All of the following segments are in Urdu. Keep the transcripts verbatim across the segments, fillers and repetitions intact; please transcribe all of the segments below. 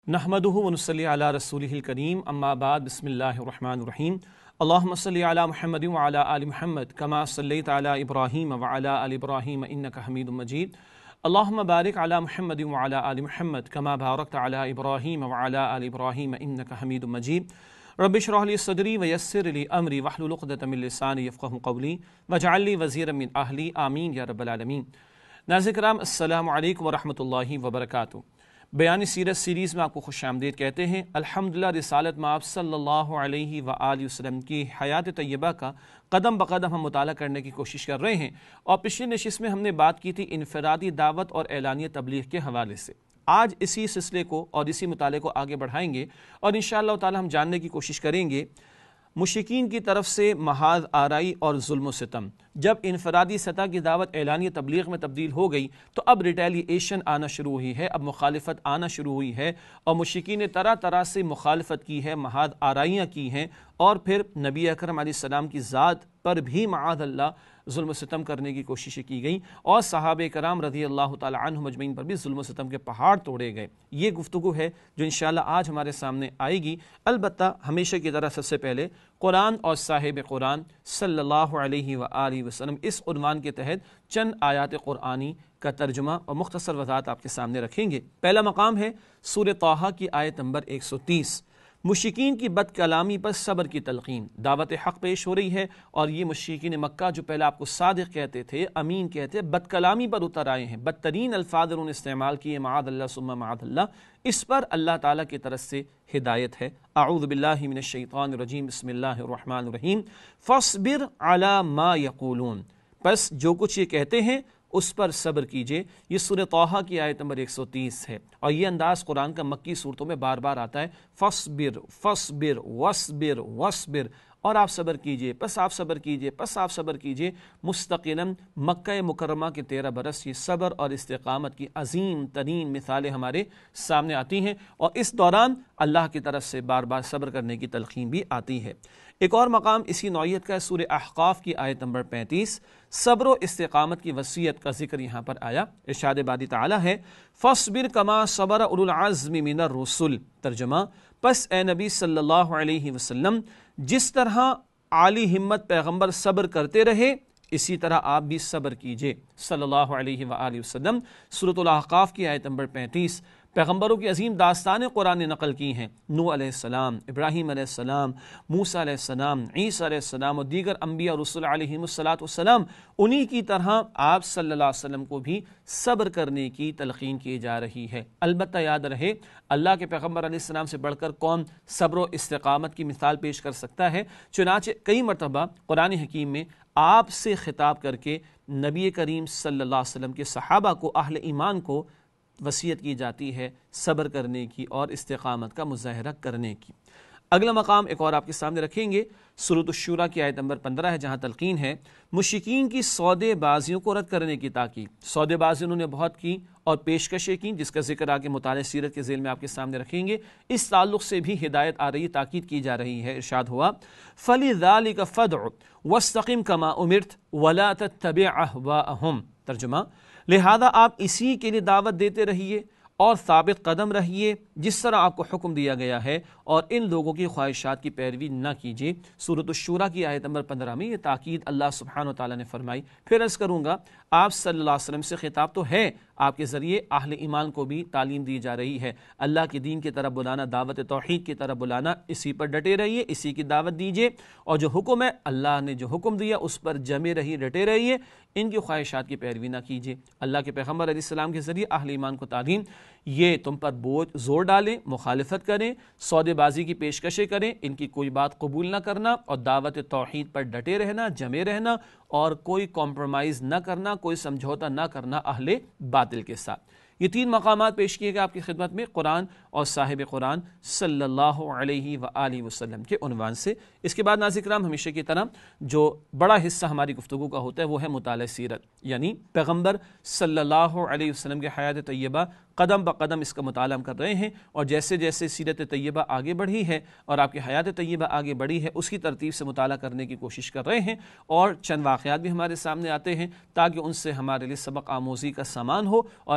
नहमदुहु व नुसल्ली अला रसूलिहिल करीम अम्मा बाद बिस्मिल्लाहिर रहमानिर रहीम अल्लाहुम्मा सल्लि अला मुहम्मदिन व अला आलि मुहम्मद कमा सल्लैता अला इब्राहीम व अला आलि इब्राहीम इन्नका हमीदुम मजीद अल्लाहुम्मा बारिक अला मुहम्मदिन व अला आलि मुहम्मद कमा बारकता अला इब्राहीम व अला आलि इब्राहीम इन्नका हमीदुम मजीद रब्बि इश्रह ली सदरी व यस्सिर ली अमरी वहलुल उक़दतम मिन लिसानी यफ़क़हू क़ौली वजअल ली वज़ीरम मिन अहली आमीन या रब्बल आलमीन। नाज़रीन किराम अस्सलामु अलैकुम व रहमतुल्लाहि व बरकातुहू। बयान सीरत सीरीज़ में आपको खुशामदीद कहते हैं। अल्हम्दुलिल्लाह रिसालत में आप सल्लल्लाहु अलैहि व आलिहि वसल्लम की हयात तय्यबा का कदम बकदम हम मुताला करने की कोशिश कर रहे हैं और पिछली नशिस्त में हमने बात की थी इनफरादी दावत और एलानिया तबलीग के हवाले से। आज इसी सिलसिले को और इसी मुताले को आगे बढ़ाएंगे और इंशाअल्लाह ताला हम जानने की कोशिश करेंगे मुशरिकीन की तरफ से महाज आराई और जुल्म सितम। जब इनफरादी सतह की दावत एलानिया तबलीग में तब्दील हो गई तो अब रिटेलिएशन आना शुरू हुई है, अब मुखालिफत आना शुरू हुई है और मुशरिकीन ने तरह तरह से मुखालिफत की है, महाज आराइयाँ की हैं और फिर नबी अकरम अलैहिस्सलाम की ज़ात पर भी मआज़ल्लाह जुल्म सितम करने की कोशिश की गई और सहाबे कराम रज़ी अल्लाह ताला अन्हुम अजमईन पर भी जुल्म सितम के पहाड़ तोड़े गए। ये गुफ्तगू है जो इंशाअल्लाह आज हमारे सामने आएगी। अलबत्ता हमेशा की तरह सबसे पहले कुरान और साहिब कुरान सल्लल्लाहु अलैहि व आलिहि वसल्लम इस उन्वान के तहत चंद आयात कुरानी का तर्जुमा और मुख्तसर वज़ाहत आपके सामने रखेंगे। पहला मकाम है सूरह ताहा की आयत नंबर एक सौ तीस। मुशरिकीन की बदकलामी पर सब्र की तलकीन, दावत हक़ पेश हो रही है और ये मुशरिकीन मक्का जो पहले आपको सादिक कहते थे, अमीन कहते, बदकलामी पर उतर आए हैं, बदतरीन अल्फाज उन्होंने इस्तेमाल किए, मआदल्लाह सुम्मा मआदल्लाह। इस पर अल्लाह ताला की तरफ से हिदायत है। अऊज़ु बिल्लाहि मिनश शैतानिर रजीम बिस्मिल्लाहिर रहमानिर रहीम फ़स्बिर अला मा यक़ूलून, बस जो कुछ ये कहते हैं उस पर सब्र कीजिए। ये सूरह ताहा की आयत नंबर एक सौ तीस है और ये अंदाज़ कुरान का मक्की सूरतों में बार बार आता है। फ़स्बिर फ़स्बिर वस्बिर वस्बिर, और आप सब्र कीजिए, बस आप सब्र कीजिए, बस आप सब्र कीजिए। मुस्तक़िलन मक्का मुकर्रमा के तेरह बरस ये सब्र और इस्तिक़ामत की अजीम तरीन मिसालें हमारे सामने आती हैं और इस दौरान अल्लाह की तरफ से बार बार सब्र करने की तलक़ीन भी आती है। एक और मकाम इसी नौइयत का सूरह अहक़ाफ़ की आयत नंबर पैंतीस, सब्र और इस्तिक़ामत की वसीयत का जिक्र यहाँ पर आया। इरशाद बारी ताला है फ़स्बिर कमा सबर उलुल अज़्मि मिनर रुसुल। तर्जुमा, पस ए नबी सल्लल्लाहु अलैहि वसल्लम जिस तरह आली हिम्मत पैगंबर सब्र करते रहे इसी तरह आप भी सब्र कीजिए सल्लल्लाहु अलैहि व आलिहि वसल्लम। सूरह अहक़ाफ़ की आयत नंबर पैंतीस। पैगंबरों की अजीम दास्तानें कुरान ने नकल की हैं। नूह अलैहिस्सलाम, इब्राहीम अलैहिस्सलाम, मूसा अलैहिस्सलाम, ईसा अलैहिस्सलाम और दीगर अंबिया और रुसूल अलैहिमुस्सलातु वस्सलाम। उन्हीं की तरह आप सल्लल्लाहु अलैहि वसल्लम को भी सब्र करने की तलक़ीन की जा रही है। अलबत्ता याद रहे अल्लाह के पैगंबर अलैहिस्सलाम से बढ़कर कौन सब्र और इस्तिक़ामत की मिसाल पेश कर सकता है। चुनांचे कई मरतबा कुरान हकीम में आपसे खिताब करके नबी करीम सल्लल्लाहु अलैहि वसल्लम के सहाबा को, अहले ईमान को वसीयत की जाती है सब्र करने की और इस्तिक़ामत का मुज़ाहरा करने की। अगला मकाम एक और आपके सामने रखेंगे, सूरह अश-शूरा की आयत नंबर पंद्रह है, जहाँ तलक़ीन है मुशरिकीन की सौदेबाजियों को रद्द करने की ताकीद। सौदेबाजी उन्होंने बहुत की और पेशकशें की जिसका जिक्र आगे मुताले सीरत के ज़ेल में आपके सामने रखेंगे। इस ताल्लुक़ से भी हिदायत आ रही, ताकीद की जा रही है। इरशाद हुआ फ़लिज़ालिका फ़दअ वस्तक़िम कमा उमिरत वला तत्तबि अहवाअहुम। तर्जुमा, लिहाजा आप इसी के लिए दावत देते रहिए और साबित कदम रहिए जिस तरह आपको हुक्म दिया गया है और इन लोगों की ख्वाहिशात की पैरवी न कीजिए। सूरत अश-शूरा की आयत नंबर पंद्रह में ये ताकीद अल्लाह सुब्हानहू व तआला ने फरमाई। फिर अर्ज़ करूँगा आप सल्लल्लाहु अलैहि वसल्लम से खिताब तो है, आपके ज़रिए अहले ईमान को भी तालीम दी जा रही है। अल्लाह के दीन की तरफ बुलाना, दावत तौहीद की तरफ बुलाना, इसी पर डटे रहिए, इसी की दावत दीजिए और जो हुक्म है अल्लाह ने जो हुक्म दिया उस पर जमे रहिए, डटे रहिए, इनकी ख्वाहिशात की पैरवी ना कीजिए। अल्लाह के पैगंबर अलैहिस्सलाम के ज़रिए अहले ईमान को तालीम, ये तुम पर बोझ जोर डालें, मुखालिफत करें, सौदेबाजी की पेशकशें करें, इनकी कोई बात कबूल न करना और दावत तौहीद पर डटे रहना, जमे रहना और कोई कॉम्प्रोमाइज़ न करना, कोई समझौता न करना अहले बातिल के साथ। ये तीन मकामात पेश किए गए आपकी खिदमत में कुरान और साहिब कुरान सल्लल्लाहु अलैहि व आलिहि वसल्लम के उन्वान से। इसके बाद नाज़रीन किराम हमेशा की तरह जो बड़ा हिस्सा हमारी गुफ्तगू का होता है वो है मुताले सीरत, यानी पैगंबर सल्लल्लाहु अलैहि वसल्लम के हयात तय्यबा कदम ब कदम इसका मुताला हम कर रहे हैं और जैसे जैसे सीरत तय्यबा आगे बढ़ी है और आपकी हयात तय्यबा आगे बढ़ी है उसकी तरतीब से मुताला करने की कोशिश कर रहे हैं और चंद वाक़यात भी हमारे सामने आते हैं ताकि उनसे हमारे लिए सबक आमोज़ी का सामान हो और हम भी अपने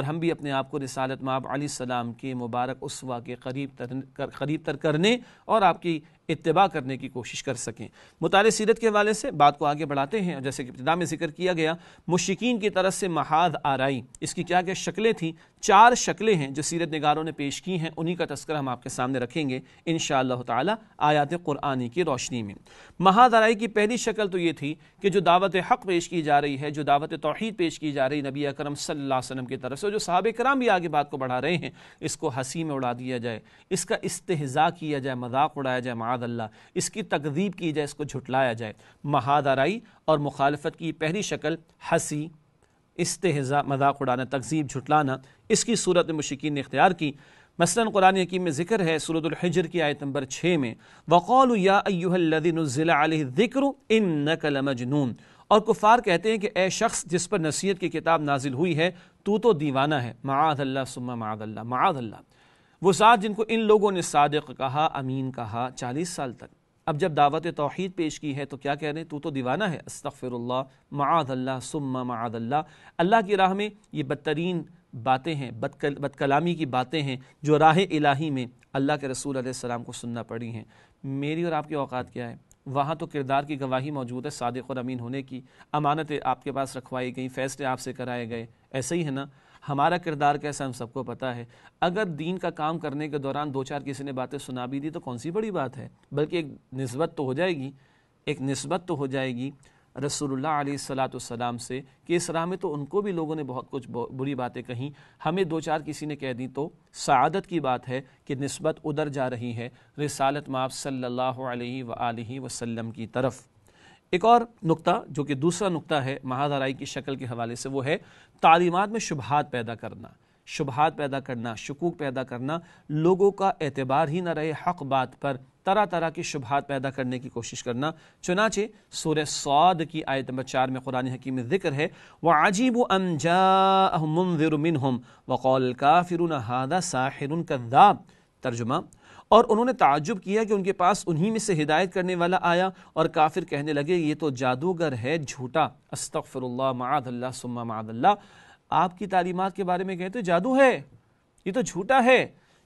اپنے آپ کو رسالت مآب علیہ السلام کے مبارک اسوہ کے قریب تر قریب تر کرنے اور آپ کی اتباع کرنے کی کوشش کر سکیں۔ مطالعہ سیرت کے حوالے سے بات کو آگے بڑھاتے ہیں۔ جیسے کہ ابتدا میں ذکر کیا گیا، مشرکین کی طرف سے محاذ آرائی، اس کی کیا کیا شکلیں تھیں؟ چار شکلیں ہیں جو سیرت نگاروں نے پیش کی ہیں، انہی کا تذکرہ ہم آپ کے سامنے رکھیں گے انشاءاللہ تعالی آیات قرآنی کی روشنی میں۔ محاذ آرائی کی پہلی شکل تو یہ تھی کہ جو دعوت حق پیش کی جا رہی ہے، جو دعوت توحید پیش کی جا رہی نبی اکرم صلی اللہ علیہ وسلم کی طرف سے، جو صحابہ کرام بھی آگے بات کو بڑھا رہے ہیں، اس کو ہنسی میں اڑا دیا جائے، اس کا استہزاء کیا جائے، مذاق اڑایا جائے معاذ اللہ، اس کی تکذیب کی جائے، اس کو جھٹلایا جائے۔ محاذ آرائی اور مخالفت کی پہلی شکل ہنسی، استہزاء، مذاق اڑانا، تکذیب، جھٹلانا، اس کی صورت میں مشرکین نے اختیار کی۔ مثلا قرآن حکیم میں ذکر ہے سورۃ الحجر کی آیت نمبر چھ میں، وَقَالُوا يَا أَيُّهَا الَّذِي نُزِّلَ عَلَيْهِ الذِّكْرُ إِنَّكَ لَمَجْنُونَ، اور کفار کہتے ہیں کہ اے شخص جس پر نصیحت کی کتاب نازل ہوئی ہے تو تو دیوانہ ہے۔ معاذ اللہ ثم معاذ اللہ، معاذ اللہ، وہ ذات جن کو ان لوگوں نے صادق کہا، امین کہا چالیس سال تک، اب جب دعوت توحید پیش کی ہے تو کیا کہہ رہے ہیں؟ تو تو دیوانہ ہے، استغفر اللہ، معاذ اللہ ثم معاذ اللہ۔ اللہ کی راہ میں یہ بدترین باتیں ہیں، بد کلامی کی باتیں ہیں جو راہ الہی میں اللہ کے رسول علیہ السلام کو سننا پڑی ہیں۔ میری اور آپ کے اوقات کیا ہے؟ وہاں تو کردار کی گواہی موجود ہے، صادق اور امین ہونے کی، امانتیں آپ کے پاس رکھوائی گئیں، فیصلے آپ سے کرائے گئے، ایسا ہی ہے نا؟ ہمارا کردار کیسا ہم سب کو پتہ ہے۔ اگر دین کا کام کرنے کے دوران دو چار کسی نے باتیں سنا بھی دی تو کون سی بڑی بات ہے، بلکہ ایک نسبت تو ہو جائے گی، ایک نسبت تو ہو جائے گی رسول اللہ علیہ الصلاۃ والسلام سے کہ اس راہ میں تو ان کو بھی لوگوں نے بہت کچھ بری باتیں کہیں، ہمیں دو چار کسی نے کہہ دی تو سعادت کی بات ہے کہ نسبت ادھر جا رہی ہے رسالت مآب صلی اللہ علیہ وآلہ وسلم کی طرف۔ ایک اور نقطہ جو کہ دوسرا نقطہ ہے محاذ آرائی کی شکل کے حوالے سے، وہ ہے تعلیمات میں شبہات پیدا کرنا، شبہات پیدا کرنا، شکوک پیدا کرنا، لوگوں کا اعتبار ہی نہ رہے حق بات پر، طرح طرح کی شبہات پیدا کرنے کی کوشش کرنا۔ چنانچہ سورہ صاد کی آیت نمبر چار میں قرآن حکیم میں ذکر ہے وَعَجِيبُ أَن جَاءَهُم مُنذِرٌ مِّنْهُمْ وَقَالَ الْكَافِرُونَ هَذَا سَاحِرٌ كَذَّابٌ، ترجمہ، اور انہوں نے تعجب کیا کہ ان کے پاس انہی میں سے ہدایت کرنے والا آیا اور کافر کہنے لگے یہ تو جادوگر ہے، جھوٹا، استغفر اللہ، معاذ اللہ ثم معاذ اللہ۔ آپ کی تعلیمات کے بارے میں کہتے جادو ہے، یہ تو جھوٹا ہے،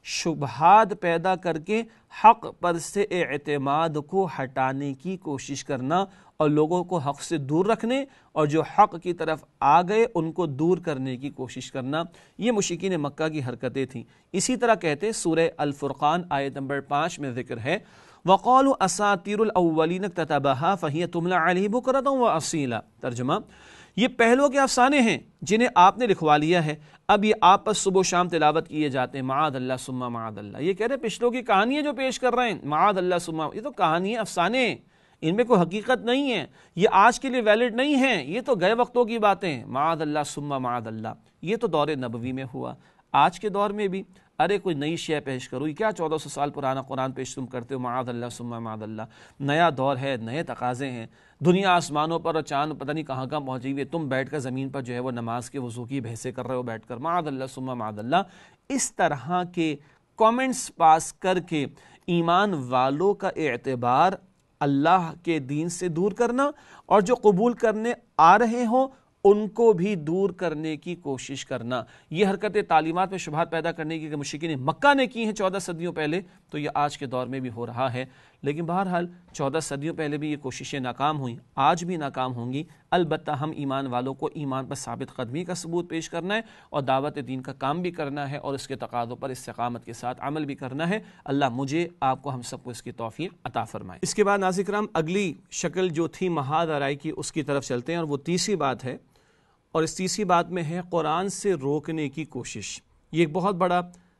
شبہات پیدا کر کے حق پر سے اعتماد کو ہٹانے کی کوشش کرنا اور لوگوں کو حق سے دور رکھنے اور جو حق کی طرف آ گئے ان کو دور کرنے کی کوشش کرنا، یہ مشرکین مکہ کی حرکتیں تھیں۔ اسی طرح کہتے سورہ الفرقان آیت نمبر پانچ میں ذکر ہے وَقَالُوا أَسَاطِيرُ الْأَوَّلِينَ اكْتَتَبَهَا فَهِيَ تُمْلَى عَلَيْهِ بُكْرَةً وَأَصِيلًا، ترجمہ، یہ پہلوں کے افسانے ہیں جنہیں آپ نے لکھوا لیا ہے، اب یہ آپ پر صبح و شام تلاوت کیے جاتے ہیں، معاذ اللہ ثم معاذ اللہ۔ یہ کہہ رہے ہیں پچھلوں کی کہانی ہے جو پیش کر رہے ہیں، معاذ اللہ ثم، یہ تو کہانی ہے، افسانے ہیں، ان میں کوئی حقیقت نہیں ہے، یہ آج کے لیے ویلڈ نہیں ہیں، یہ تو گئے وقتوں کی باتیں ہیں، معاذ اللہ ثم معاذ اللہ۔ یہ تو دور نبوی میں ہوا، آج کے دور میں بھی ارے کوئی نئی شے پیش کرو، یہ کیا چودہ سو سال پرانا قرآن پیش تم کرتے ہو، معاذ اللہ ثم معاذ اللہ۔ نیا دور ہے، نئے تقاضے ہیں، دنیا آسمانوں پر اور چاند پتہ نہیں کہاں کہاں پہنچی ہوئی ہے، تم بیٹھ کر زمین پر جو ہے وہ نماز کے وضو کی بحثیں کر رہے ہو بیٹھ کر، معاذ اللہ ثم معاذ اللہ۔ اس طرح کے کامنٹس پاس کر کے ایمان والوں کا اعتبار اللہ کے دین سے دور کرنا اور جو قبول کرنے آ رہے ہوں ان کو بھی دور کرنے کی کوشش کرنا، یہ حرکت تعلیمات میں شبہات پیدا کرنے کی کہ مشرکین مکہ نے کی ہیں چودہ صدیوں پہلے، تو یہ آج کے دور میں بھی ہو رہا ہے۔ لیکن بہرحال چودہ صدیوں پہلے بھی یہ کوششیں ناکام ہوئیں، آج بھی ناکام ہوں گی، البتہ ہم ایمان والوں کو ایمان پر ثابت قدمی کا ثبوت پیش کرنا ہے اور دعوت دین کا کام بھی کرنا ہے اور اس کے تقاضوں پر استقامت کے ساتھ عمل بھی کرنا ہے۔ اللہ مجھے، آپ کو، ہم سب کو اس کی توفیق عطا فرمائے۔ اس کے بعد ناظرین کرام اگلی شکل جو تھی محاذ آرائی کی، اس کی طرف چلتے ہیں، اور وہ تیسری بات ہے، اور اس تیسری بات میں ہے قرآن سے روکنے کی کوشش۔ یہ ایک بہت بڑا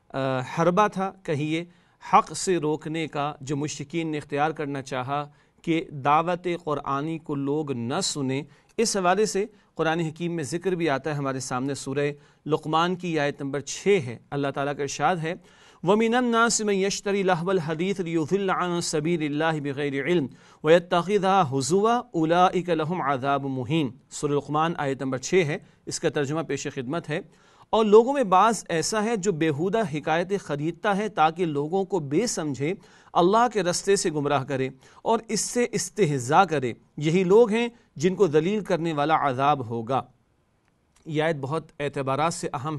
حربہ تھا کہیے حق سے روکنے کا جو مشرکین نے اختیار کرنا چاہا کہ دعوت قرآنی کو لوگ نہ سنیں۔ اس حوالے سے قرآن حکیم میں ذکر بھی آتا ہے ہمارے سامنے، سورہ لقمان کی آیت نمبر چھ ہے، اللہ تعالیٰ کا ارشاد ہے وَمِنَ النَّاسِ مَن يَشْتَرِي لَهْوَ الْحَدِيثِ لِيُضِلَّ عَن سَبِيلِ اللَّهِ بِغَيْرِ عِلْمٍ وَيَتَّخِذَهَا هُزُوًا أُولَٰئِكَ لَهُمْ عَذَابٌ مُهِينٌ۔ سورہ لقمان آیت نمبر چھ ہے، اس کا ترجمہ پیش خدمت ہے، اور لوگوں میں بعض ایسا ہے جو بیہودہ حکایتیں خریدتا ہے تاکہ لوگوں کو بے سمجھے اللہ کے رستے سے گمراہ کرے اور اس سے استہزاء کرے، یہی لوگ ہیں جن کو ذلیل کرنے والا عذاب ہوگا۔ یہ آیت بہت اعتبارات سے اہم ہے،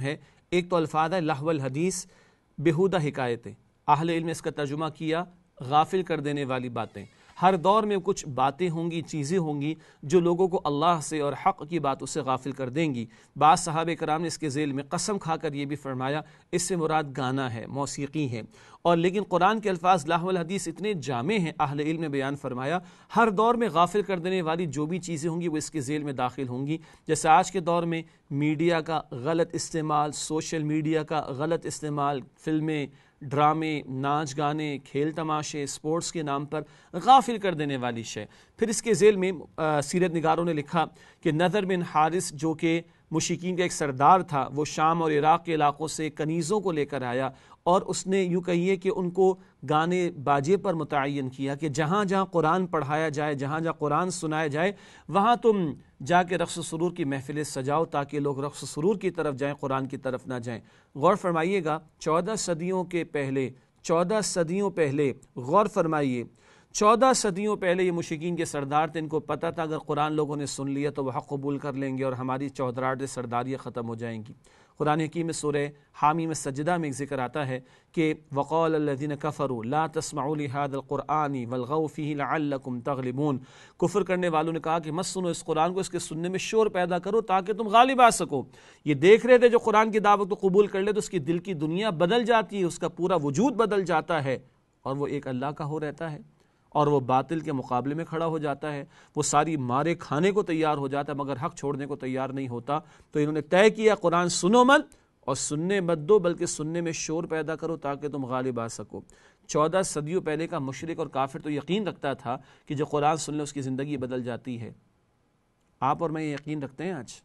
ایک تو الفاظ ہے لہو الحدیث، بیہودہ حکایتیں، اہل علم نے اس کا ترجمہ کیا غافل کر دینے والی باتیں۔ ہر دور میں کچھ باتیں ہوں گی، چیزیں ہوں گی جو لوگوں کو اللہ سے اور حق کی باتوں سے غافل کر دیں گی۔ بعض صحابہ کرام نے اس کے ذیل میں قسم کھا کر یہ بھی فرمایا اس سے مراد گانا ہے، موسیقی ہے، اور لیکن قرآن کے الفاظ لہو الحدیث اتنے جامع ہیں، اہل علم نے بیان فرمایا ہر دور میں غافل کر دینے والی جو بھی چیزیں ہوں گی وہ اس کے ذیل میں داخل ہوں گی۔ جیسے آج کے دور میں میڈیا کا غلط استعمال، سوشل میڈیا کا غلط استعمال، فلمیں، ڈرامے، ناچ گانے، کھیل تماشے، سپورٹس کے نام پر غافل کر دینے والی شے۔ پھر اس کے ذیل میں سیرت نگاروں نے لکھا کہ نضر بن حارث جو کہ مشرکین کا ایک سردار تھا، وہ شام اور عراق کے علاقوں سے کنیزوں کو لے کر آیا اور اس نے یوں کہیے کہ ان کو گانے باجے پر متعین کیا کہ جہاں جہاں قرآن پڑھایا جائے، جہاں جہاں قرآن سنایا جائے، وہاں تم جا کے رقص و سرور کی محفلیں سجاؤ تاکہ لوگ رقص و سرور کی طرف جائیں، قرآن کی طرف نہ جائیں۔ غور فرمائیے گا چودہ صدیوں کے پہلے چودہ صدیوں پہلے غور فرمائیے چودہ صدیوں پہلے یہ مشرکین کے سردار تھے، ان کو پتہ تھا اگر قرآن لوگوں نے سن لیا تو وہ حق قبول کر لیں گے اور ہماری چودراہٹ سرداریاں ختم ہو جائیں گی۔ قرآن حکیم میں سورہ حامی میں سجدہ میں ایک ذکر آتا ہے کہ وقال الذین کفروا لا تسمعوا لهذا القرآن والغوا فیہ لعلکم تغلبون، کفر کرنے والوں نے کہا کہ مت سنو اس قرآن کو، اس کے سننے میں شور پیدا کرو تاکہ تم غالب آ سکو۔ یہ دیکھ رہے تھے جو قرآن کی دعوت کو قبول کر لے تو اس کی دل کی دنیا بدل جاتی ہے، اس کا پورا وجود بدل جاتا ہے اور وہ ایک اللہ کا ہو رہتا ہے اور وہ باطل کے مقابلے میں کھڑا ہو جاتا ہے، وہ ساری مارے کھانے کو تیار ہو جاتا ہے مگر حق چھوڑنے کو تیار نہیں ہوتا۔ تو انہوں نے طے کیا قرآن سنو مت اور سننے مت دو بلکہ سننے میں شور پیدا کرو تاکہ تم غالب آ سکو۔ چودہ صدیوں پہلے کا مشرک اور کافر تو یقین رکھتا تھا کہ جو قرآن سن لے اس کی زندگی بدل جاتی ہے۔ آپ اور میں یہ یقین رکھتے ہیں؟ آج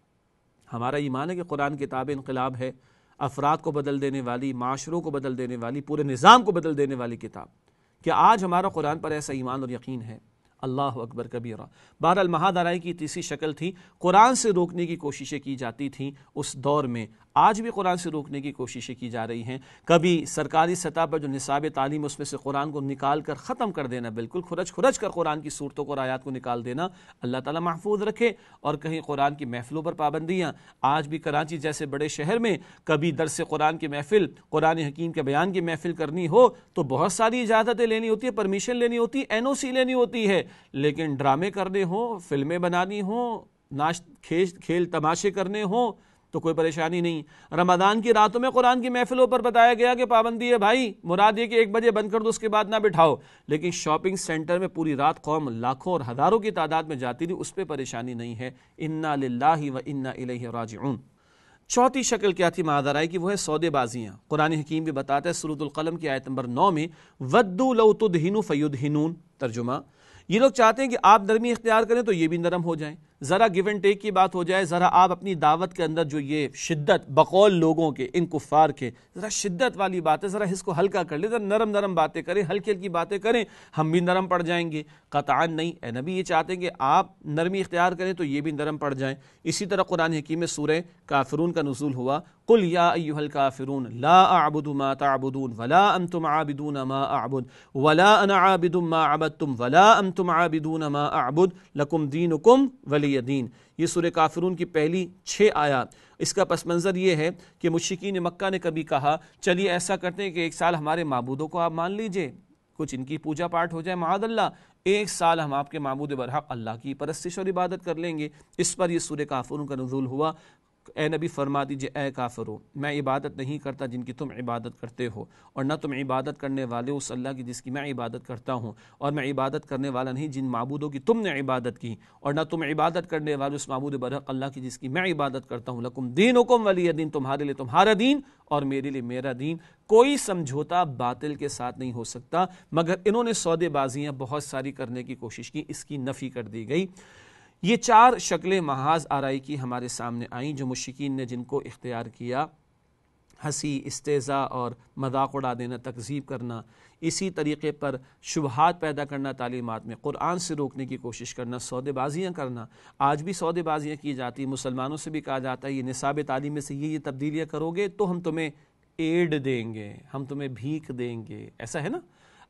ہمارا ایمان ہے کہ قرآن کتاب انقلاب ہے، افراد کو بدل دینے والی، معاشروں کو بدل دینے والی، پورے نظام کو بدل دینے والی کتاب۔ کیا آج ہمارا قرآن پر ایسا ایمان اور یقین ہے؟ اللہ اکبر کبیرہ۔ بہرحال مہادرائی کی تیسری شکل تھی قرآن سے روکنے کی کوششیں کی جاتی تھیں اس دور میں، آج بھی قرآن سے روکنے کی کوششیں کی جا رہی ہیں۔ کبھی سرکاری سطح پر جو نصاب تعلیم اس میں سے قرآن کو نکال کر ختم کر دینا، بالکل کھرچ کھرچ کر قرآن کی صورتوں کو اور آیات کو نکال دینا، اللہ تعالیٰ محفوظ رکھے۔ اور کہیں قرآن کی محفلوں پر پابندیاں، آج بھی کراچی جیسے بڑے شہر میں کبھی درس قرآن کی محفل، قرآن حکیم کے بیان کی محفل کرنی ہو تو بہت ساری اجازتیں لینی ہوتی ہے، پرمیشن لینی ہوتی ہے، این او سی لینی ہوتی ہے، لیکن ڈرامے کرنے ہوں، فلمیں بنانی ہوں، ناچ کھیل تماشے کرنے ہوں تو کوئی پریشانی نہیں۔ رمضان کی راتوں میں قرآن کی محفلوں پر بتایا گیا کہ پابندی ہے بھائی، مراد یہ کہ ایک بجے بند کر دو اس کے بعد نہ بٹھاؤ، لیکن شاپنگ سینٹر میں پوری رات قوم لاکھوں اور ہزاروں کی تعداد میں جاتی تھی، اس پہ پریشانی نہیں ہے۔ انا للہ و انا الیہ راجعون۔ چوتھی شکل کیا تھی مہادرائی کی؟ وہ ہے سودے بازیاں۔ قرآن حکیم بھی بتاتا ہے سورۃ القلم کی آیت نمبر نو میں وَدُّوا لَوْ تُدْهِنُ فَيُدْهِنُونَ، ترجمہ یہ لوگ چاہتے ہیں کہ آپ نرمی اختیار کریں تو یہ بھی نرم ہو جائیں، ذرا گیو اینڈ ٹیک کی بات ہو جائے، ذرا آپ اپنی دعوت کے اندر جو یہ شدت بقول لوگوں کے، ان کفار کے، ذرا شدت والی باتیں، ذرا اس کو ہلکا کر لیں، ذرا نرم نرم باتیں کریں، ہلکی ہلکی باتیں کریں، ہم بھی نرم پڑ جائیں گے۔ قطعاً نہیں، اے نبی یہ چاہتے ہیں کہ آپ نرمی اختیار کریں تو یہ بھی نرم پڑ جائیں۔ اسی طرح قرآن حکیم میں سورہ کافرون کا نزول ہوا، قل یا ایھا الکافرون لا اعبد ما تعبدون ولا انتم عابدون ما اعبد ولا انا عابد ما عبدتم ولا انتم عابدون ما اعبد لکم دینکم ولی دین۔ یہ سورہ کافرون کی پہلی چھ آیات۔ اس کا پس منظر یہ ہے کہ مشرکین مکہ نے کبھی کہا چلیے ایسا کرتے ہیں کہ ایک سال ہمارے معبودوں کو آپ مان لیجئے، کچھ ان کی پوجا پاٹ ہو جائے معاذ اللہ، ایک سال ہم آپ کے معبود برحق اللہ کی پرستش اور عبادت کر لیں گے۔ اس پر یہ سورہ کافرون کا نزول ہوا۔ اے نبی فرما دیجئے اے کافرو، میں عبادت نہیں کرتا جن کی تم عبادت کرتے ہو، اور نہ تم عبادت کرنے والے اس اللہ کی جس کی میں عبادت کرتا ہوں، اور میں عبادت کرنے والا نہیں جن معبودوں کی تم نے عبادت کی، اور نہ تم عبادت کرنے والے اس معبود برحق اللہ کی جس کی میں عبادت کرتا ہوں۔ لکم دینکم ولی دین، تمہارے لیے تمہارا دین اور میرے لیے میرا دین۔ کوئی سمجھوتا باطل کے ساتھ نہیں ہو سکتا، مگر انہوں نے سودے بازیاں بہت ساری کرنے کی کوشش کی، اس کی نفی کر دی گئی۔ یہ چار شکلیں محاذ آرائی کی ہمارے سامنے آئیں جو مشرکین نے جن کو اختیار کیا، ہنسی، استہزاء اور مذاق اڑا دینا، تکذیب کرنا، اسی طریقے پر شبہات پیدا کرنا تعلیمات میں، قرآن سے روکنے کی کوشش کرنا، سودے بازیاں کرنا۔ آج بھی سودے بازیاں کی جاتی، مسلمانوں سے بھی کہا جاتا ہے یہ نصاب تعلیم میں سے یہ یہ تبدیلیاں کرو گے تو ہم تمہیں ایڈ دیں گے، ہم تمہیں بھیک دیں گے، ایسا ہے نا؟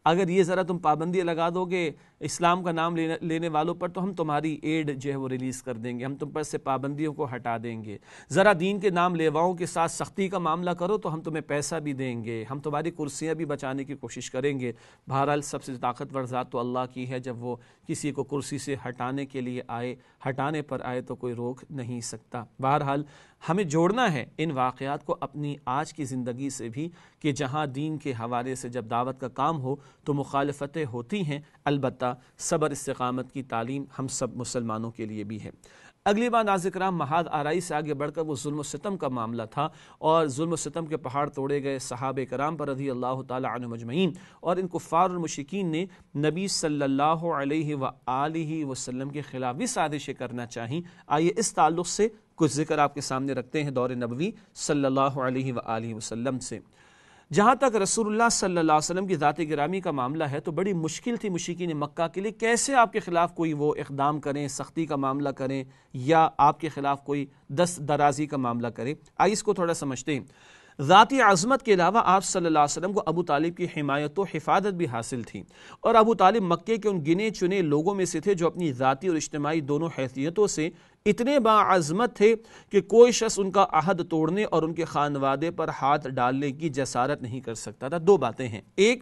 اگر یہ ذرا تم پابندیاں لگا دو گے اسلام کا نام لینے لینے والوں پر تو ہم تمہاری ایڈ جو ہے وہ ریلیز کر دیں گے، ہم تم پر سے پابندیوں کو ہٹا دیں گے، ذرا دین کے نام لیواؤں کے ساتھ سختی کا معاملہ کرو تو ہم تمہیں پیسہ بھی دیں گے، ہم تمہاری کرسیاں بھی بچانے کی کوشش کریں گے۔ بہرحال سب سے طاقتور ذات تو اللہ کی ہے، جب وہ کسی کو کرسی سے ہٹانے کے لیے آئے، ہٹانے پر آئے تو کوئی روک نہیں سکتا۔ بہرحال ہمیں جوڑنا ہے ان واقعات کو اپنی آج کی زندگی سے بھی، کہ جہاں دین کے حوالے سے جب دعوت کا کام ہو تو مخالفتیں ہوتی ہیں، البتہ صبر استقامت کی تعلیم ہم سب مسلمانوں کے لیے بھی ہے۔ اگلی بار ناظرین کرام محاذ آرائی سے آگے بڑھ کر وہ ظلم و ستم کا معاملہ تھا، اور ظلم و ستم کے پہاڑ توڑے گئے صحابہ کرام پر رضی اللہ تعالی عنہم اجمعین، اور ان کفار اور مشرکین نے نبی صلی اللہ علیہ وآلہ وسلم کے خلاف بھی سازشیں کرنا چاہیں۔ آئیے اس تعلق سے کچھ ذکر آپ کے سامنے رکھتے ہیں دور نبوی صلی اللہ علیہ وآلہ وسلم سے۔ جہاں تک رسول اللہ صلی اللہ علیہ وسلم کی ذات گرامی کا معاملہ ہے تو بڑی مشکل تھی مشرکین مکہ کے لیے، کیسے آپ کے خلاف کوئی وہ اقدام کریں، سختی کا معاملہ کریں، یا آپ کے خلاف کوئی دست درازی کا معاملہ کریں۔ آئیے اس کو تھوڑا سمجھتے ہیں۔ ذاتی عظمت کے علاوہ آپ صلی اللہ علیہ وسلم کو ابو طالب کی حمایت و حفاظت بھی حاصل تھی، اور ابو طالب مکے کے ان گنے چنے لوگوں میں سے تھے جو اپنی ذاتی اور اجتماعی دونوں حیثیتوں سے اتنے باعظمت تھے کہ کوئی شخص ان کا عہد توڑنے اور ان کے خانوادے پر ہاتھ ڈالنے کی جسارت نہیں کر سکتا تھا۔ دو باتیں ہیں، ایک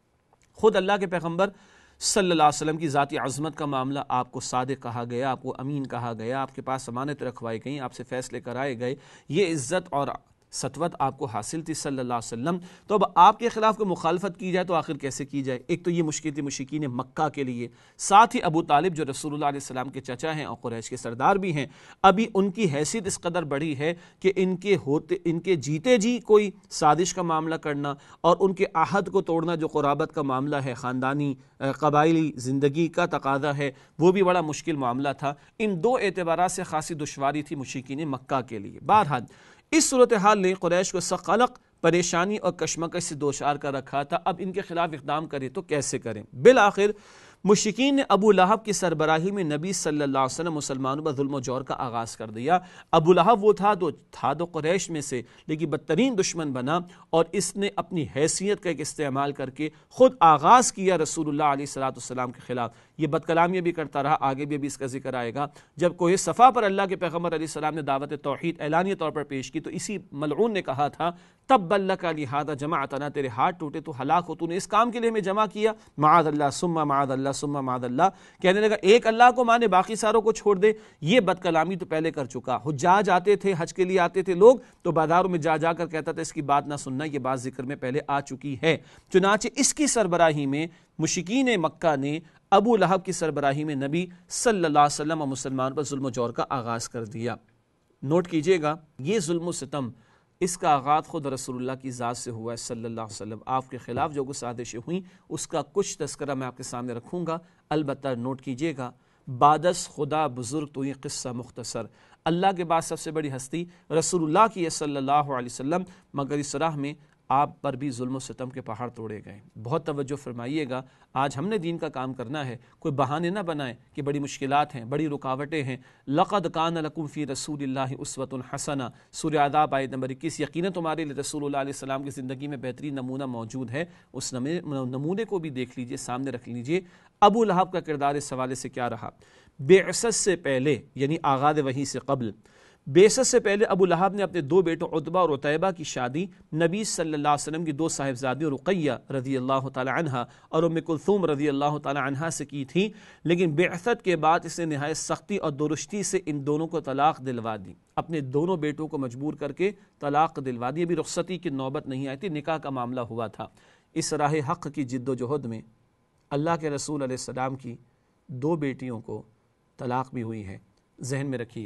خود اللہ کے پیغمبر صلی اللہ علیہ وسلم کی ذاتی عظمت کا معاملہ، آپ کو صادق کہا گیا، آپ کو امین کہا گیا، آپ کے پاس امانت رکھوائی گئی، آپ سے فیصلے کرائے گئے، یہ عزت اور سطوت آپ کو حاصل تھی صلی اللہ علیہ وسلم۔ تو اب آپ کے خلاف کوئی مخالفت کی جائے تو آخر کیسے کی جائے؟ ایک تو یہ مشکل تھی مشرکین مکہ کے لیے، ساتھ ہی ابو طالب جو رسول اللہ علیہ السلام کے چچا ہیں اور قریش کے سردار بھی ہیں، ابھی ان کی حیثیت اس قدر بڑی ہے کہ ان کے ہوتے ان کے جیتے جی کوئی سازش کا معاملہ کرنا اور ان کے عہد کو توڑنا جو قرابت کا معاملہ ہے، خاندانی قبائلی زندگی کا تقاضا ہے، وہ بھی بڑا مشکل معاملہ تھا۔ ان دو اعتبارات سے خاصی دشواری تھی مشرکین مکہ کے لیے۔ بہرحال اس صورتحال نے قریش کو سخت قلق، پریشانی اور کشمکش سے دوچار کر رکھا تھا۔ اب ان کے خلاف اقدام کرے تو کیسے کریں؟ بالآخر مشرکین نے ابو لہب کی سربراہی میں نبی صلی اللہ علیہ وسلم مسلمانوں پر ظلم و جور کا آغاز کر دیا۔ ابو لہب وہ تھا تو تھا تو قریش میں سے، لیکن بدترین دشمن بنا، اور اس نے اپنی حیثیت کا ایک استعمال کر کے خود آغاز کیا رسول اللہ علیہ الصلوۃ والسلام کے خلاف۔ یہ بدکلامیاں بھی کرتا رہا، آگے بھی ابھی اس کا ذکر آئے گا۔ جب کوہ صفا پر اللہ کے پیغمبر علیہ السلام نے دعوت توحید اعلانیہ طور پر پیش کی تو اسی ملعون نے کہا تھا تبا لک لہذا جمعتنا، تیرے ہاتھ ٹوٹے تو ہلاک ہو، تو نے اس کام کے لیے ہمیں جمع کیا، معاذ اللہ ثم معاذ اللہ ثم معاذ اللہ۔ کہنے لگا ایک اللہ کو مانے باقی ساروں کو چھوڑ دے۔ یہ بد کلامی تو پہلے کر چکا۔ حجاج آتے تھے، حج کے لیے آتے تھے لوگ، تو بازاروں میں جا جا کر کہتا تھا اس کی بات نہ سننا، یہ بات ذکر میں پہلے آ چکی ہے۔ چنانچہ اس کی سربراہی میں مشرکین مکہ نے ابو لہب کی سربراہی میں نبی صلی اللہ علیہ وسلم اور مسلمان پر ظلم و جور کا آغاز کر دیا۔ نوٹ کیجئے گا، یہ ظلم و ستم اس کا آغاز خود رسول اللہ کی ذات سے ہوا ہے صلی اللہ علیہ وسلم۔ آپ کے خلاف جو کچھ سازشیں ہوئیں اس کا کچھ تذکرہ میں آپ کے سامنے رکھوں گا، البتہ نوٹ کیجئے گا، بادس خدا بزرگ تو یہ قصہ مختصر، اللہ کے بعد سب سے بڑی ہستی رسول اللہ کی ہے صلی اللہ علیہ وسلم، مگر اس راہ میں آپ پر بھی ظلم و ستم کے پہاڑ توڑے گئے۔ بہت توجہ فرمائیے گا، آج ہم نے دین کا کام کرنا ہے، کوئی بہانے نہ بنائیں کہ بڑی مشکلات ہیں، بڑی رکاوٹیں ہیں۔ لقد کان لکم فی رسول اللہ اسوۃ حسنہ، سورہ اعراف آیت نمبر اکیس، یقیناً تمہارے لیے رسول اللہ علیہ السلام کی زندگی میں بہترین نمونہ موجود ہے۔ اس نمونے کو بھی دیکھ لیجئے، سامنے رکھ لیجئے۔ ابو لہب کا کردار اس حوالے سے کیا رہا؟ بعثت سے پہلے، یعنی آغاز وحی سے قبل، بعثت سے پہلے ابو لہب نے اپنے دو بیٹوں عتبہ اور عتیبہ کی شادی نبی صلی اللہ علیہ وسلم کی دو صاحبزادیوں رقیہ رضی اللہ تعالی عنہا اور ام کلثوم رضی اللہ تعالی عنہا سے کی تھی، لیکن بعثت کے بعد اس نے نہایت سختی اور درستی سے ان دونوں کو طلاق دلوا دی۔ اپنے دونوں بیٹوں کو مجبور کر کے طلاق دلوا دی۔ ابھی رخصتی کی نوبت نہیں آئی تھی، نکاح کا معاملہ ہوا تھا۔ اس راہ حق کی جد و جہد میں اللہ کے رسول علیہ السلام کی دو بیٹیوں کو طلاق بھی ہوئی ہے، ذہن میں رکھیے۔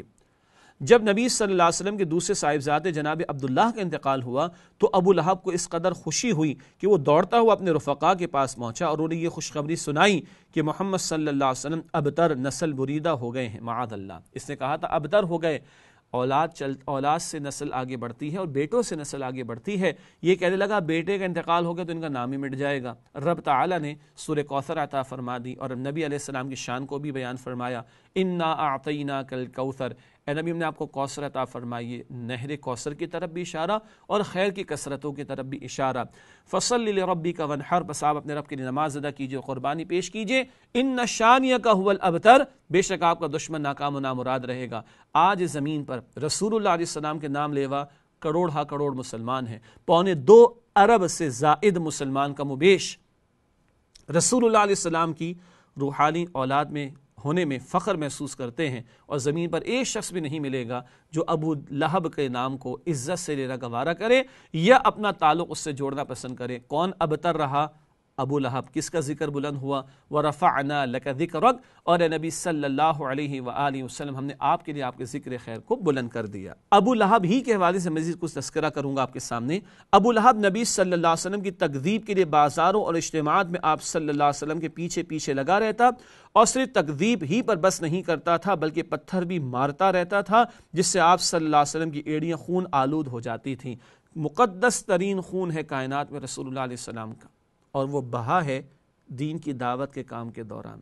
جب نبی صلی اللہ علیہ وسلم کے دوسرے صاحبزادے جناب عبداللہ کا انتقال ہوا تو ابو لہب کو اس قدر خوشی ہوئی کہ وہ دوڑتا ہوا اپنے رفقا کے پاس پہنچا اور انہیں یہ خوشخبری سنائی کہ محمد صلی اللہ علیہ وسلم ابتر نسل بریدہ ہو گئے ہیں، معاذ اللہ۔ اس نے کہا تھا ابتر ہو گئے، اولاد چل اولاد سے نسل آگے بڑھتی ہے اور بیٹوں سے نسل آگے بڑھتی ہے۔ یہ کہنے لگا بیٹے کا انتقال ہو گیا تو ان کا نام ہی مٹ جائے گا۔ رب تعالیٰ نے سورہ کوثر عطا فرما دی اور نبی علیہ السلام کی شان کو بھی بیان فرمایا، انا اعطیناک الکوثر، اے نبی ہم نے آپ کو کوثر عطا فرمائی ہے، نہر کوثر کی طرف بھی اشارہ اور خیر کی کثرتوں کی طرف بھی اشارہ۔ فصل لربک وانحر، بس آپ اپنے رب کے لیے نماز ادا کیجئے، قربانی پیش کیجئے۔ ان شانیک هو الابتر، بے شک آپ کا دشمن ناکام و نامراد رہے گا۔ آج زمین پر رسول اللہ علیہ السلام کے نام لیوا کروڑ ہا کروڑ مسلمان ہیں، پونے دو ارب سے زائد مسلمان کم و بیش رسول اللہ علیہ السلام کی روحانی اولاد میں ہونے میں فخر محسوس کرتے ہیں، اور زمین پر ایک شخص بھی نہیں ملے گا جو ابو لہب کے نام کو عزت سے لینا گوارا کرے یا اپنا تعلق اس سے جوڑنا پسند کرے۔ کون ابتر رہا؟ ابو لہب۔ کس کا ذکر بلند ہوا؟ وَرَفَعْنَا لَكَ ذِكْرَكَ، اور اے نبی صلی اللہ علیہ وآلہ وسلم ہم نے آپ کے لیے آپ کے ذکر خیر کو بلند کر دیا۔ ابو لہب ہی کے حوالے سے مزید کچھ تذکرہ کروں گا آپ کے سامنے۔ ابو لہب نبی صلی اللہ علیہ وسلم کی تکذیب کے لیے بازاروں اور اجتماعات میں آپ صلی اللہ علیہ وسلم کے پیچھے پیچھے لگا رہتا، اور صرف تکذیب ہی پر بس نہیں کرتا تھا بلکہ پتھر بھی مارتا رہتا تھا، جس سے آپ صلی اللہ علیہ وسلم کی ایڑیاں خون آلود ہو جاتی تھیں۔ مقدس ترین خون ہے کائنات میں رسول اللہ علیہ السلام کا، اور وہ بہا ہے دین کی دعوت کے کام کے دوران۔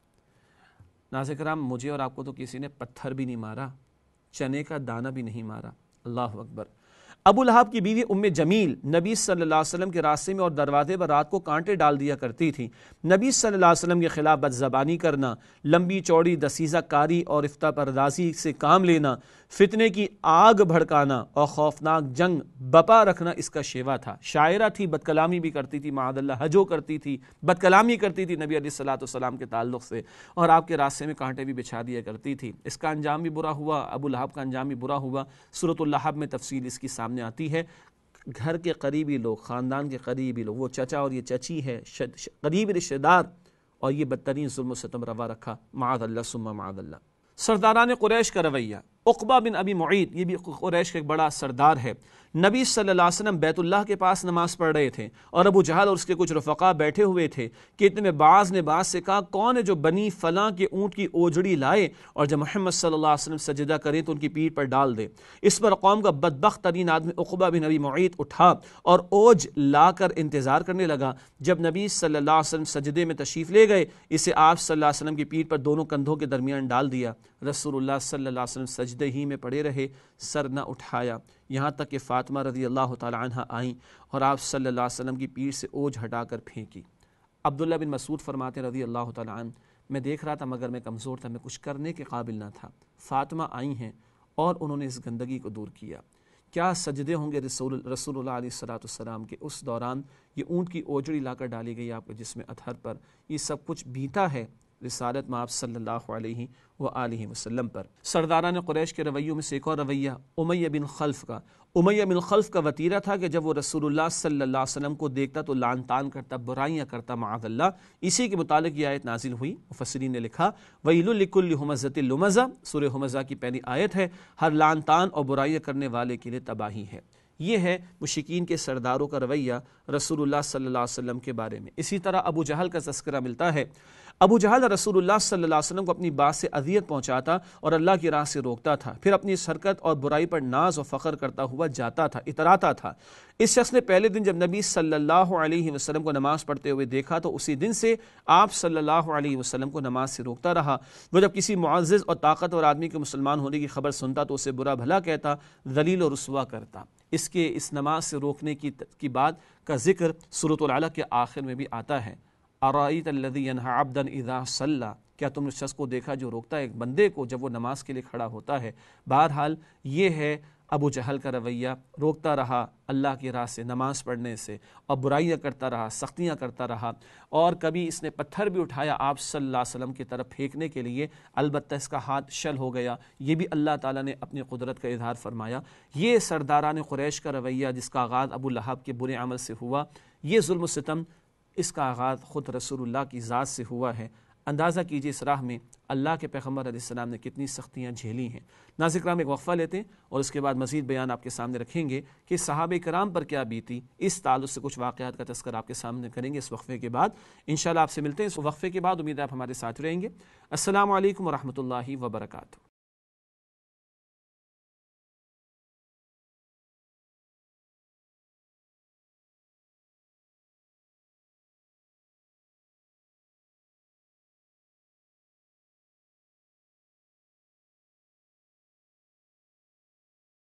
ناظرین کرام، مجھے اور آپ کو تو کسی نے پتھر بھی نہیں مارا، چنے کا دانہ بھی نہیں مارا۔ اللہ اکبر۔ ابو لہب کی بیوی ام جمیل نبی صلی اللہ علیہ وسلم کے راستے میں اور دروازے پر رات کو کانٹے ڈال دیا کرتی تھی۔ نبی صلی اللہ علیہ وسلم کے خلاف بد زبانی کرنا، لمبی چوڑی دسیزہ کاری اور افتراء پردازی سے کام لینا، فتنے کی آگ بھڑکانا اور خوفناک جنگ بپا رکھنا اس کا شیوا تھا۔ شاعرہ تھی، بد کلامی بھی کرتی تھی، معاذ اللہ ہجو کرتی تھی، بد کلامی کرتی تھی نبی علیہ الصلوۃ والسلام کے تعلق سے، اور آپ کے راستے میں کانٹے بھی بچھا دیا کرتی تھی۔ اس کا انجام بھی برا ہوا، ابو لہب کا انجام بھی برا ہوا۔ سورۃ اللہب میں تفصیل اس کی سامنے آتی ہے۔ گھر کے قریبی لوگ، خاندان کے قریبی لوگ، وہ چچا اور یہ چچی ہے، قریبی رشتہ دار، اور یہ بدترین ظلم و ستم روا رکھا، معاذ اللہ ثم معاذ اللہ۔ سرداران قریش کا رویہ۔ عقبہ بن ابی معیط، یہ بھی قریش کا ایک بڑا سردار ہے۔ نبی صلی اللہ علیہ وسلم بیت اللہ کے پاس نماز پڑھ رہے تھے، اور ابو جہل اور اس کے کچھ رفقا بیٹھے ہوئے تھے کہ اتنے میں بعض نے بعض سے کہا، کون ہے جو بنی فلاں کے اونٹ کی اوجڑی لائے اور جب محمد صلی اللہ علیہ وسلم سجدہ کریں تو ان کی پیٹھ پر ڈال دے۔ اس پر قوم کا بدبخت ترین آدمی عقبہ بن ابی معیط اٹھا اور اوج لا کر انتظار کرنے لگا۔ جب نبی صلی اللہ علیہ وسلم سجدے میں تشریف لے گئے، اسے آپ صلی اللہ علیہ وسلم کی پیٹھ پر دونوں کندھوں کے درمیان ڈال دیا۔ رسول اللہ صلی اللہ علیہ وسلم سجدے ہی میں پڑے رہے، سر نہ اٹھایا، یہاں تک کہ فاطمہ رضی اللہ تعالی عنہ آئیں اور آپ صلی اللہ علیہ وسلم کی پیٹھ سے اوجھ ہٹا کر پھینکی۔ عبداللہ بن مسعود فرماتے رضی اللہ تعالی عنہ، میں دیکھ رہا تھا مگر میں کمزور تھا، میں کچھ کرنے کے قابل نہ تھا۔ فاطمہ آئی ہیں اور انہوں نے اس گندگی کو دور کیا۔ کیا سجدے ہوں گے رسول رسول اللہ علیہ الصلوۃ والسلام کے اس دوران، یہ اونٹ کی اوجڑی لا کر ڈالی گئی آپ کے جسم اطہر پر، یہ سب کچھ بیتا ہے رسالت میں آپ صلی اللہ علیہ وآلہ وسلم پر۔ سرداران قریش کے رویوں میں سے ایک اور رویہ امیہ بن خلف کا۔ امیہ بن خلف کا وتیرہ تھا کہ جب وہ رسول اللہ صلی اللہ علیہ وسلم کو دیکھتا تو لعن طعن کرتا، برائیاں کرتا، معاذ اللہ۔ اسی کے متعلق یہ آیت نازل ہوئی، مفسرین نے لکھا وَيْلٌ لِكُلِّ ہُمَزَةٍ لُمَزَةٍ، سورہ ہمزہ کی پہلی آیت ہے، ہر لعن طعن اور برائیاں کرنے والے کے لیے تباہی ہے۔ یہ ہے مشرکین کے سرداروں کا رویہ رسول اللہ صلی اللہ علیہ وسلم کے بارے میں۔ اسی طرح ابو جہل کا تذکرہ ملتا ہے۔ ابو جہل رسول اللہ صلی اللہ علیہ وسلم کو اپنی بات سے اذیت پہنچاتا اور اللہ کی راہ سے روکتا تھا، پھر اپنی اس حرکت اور برائی پر ناز و فخر کرتا ہوا جاتا تھا، اتراتا تھا۔ اس شخص نے پہلے دن جب نبی صلی اللہ علیہ وسلم کو نماز پڑھتے ہوئے دیکھا تو اسی دن سے آپ صلی اللہ علیہ وسلم کو نماز سے روکتا رہا۔ وہ جب کسی معزز اور طاقتور آدمی کے مسلمان ہونے کی خبر سنتا تو اسے برا بھلا کہتا، ذلیل و رسوا کرتا۔ اس کے اس نماز سے روکنے کی کی بات کا ذکر سورۃ العلق کے آخر میں بھی آتا ہے۔ ارائیت الذی ینہی عبدا اذا صلی، کیا تم نے اس شخص کو دیکھا جو روکتا ہے ایک بندے کو جب وہ نماز کے لیے کھڑا ہوتا ہے۔ بہرحال یہ ہے ابو جہل کا رویہ، روکتا رہا اللہ کی راہ سے، نماز پڑھنے سے، اور برائیاں کرتا رہا، سختیاں کرتا رہا، اور کبھی اس نے پتھر بھی اٹھایا آپ صلی اللہ علیہ وسلم کی طرف پھینکنے کے لیے، البتہ اس کا ہاتھ شل ہو گیا۔ یہ بھی اللہ تعالیٰ نے اپنی قدرت کا اظہار فرمایا۔ یہ سرداران قریش کا رویہ جس کا آغاز ابو لہب کے برے عمل سے ہوا، یہ ظلم و ستم اس کا آغاز خود رسول اللہ کی ذات سے ہوا ہے۔ اندازہ کیجئے اس راہ میں اللہ کے پیغمبر علیہ السلام نے کتنی سختیاں جھیلی ہیں۔ ناظرین کرام، ایک وقفہ لیتے ہیں اور اس کے بعد مزید بیان آپ کے سامنے رکھیں گے کہ صحابہ کرام پر کیا بیتی، اس تعلق سے کچھ واقعات کا تذکرہ آپ کے سامنے کریں گے اس وقفے کے بعد۔ انشاءاللہ آپ سے ملتے ہیں اس وقفے کے بعد، امید ہے آپ ہمارے ساتھ رہیں گے۔ السلام علیکم ورحمۃ اللہ وبرکاتہ۔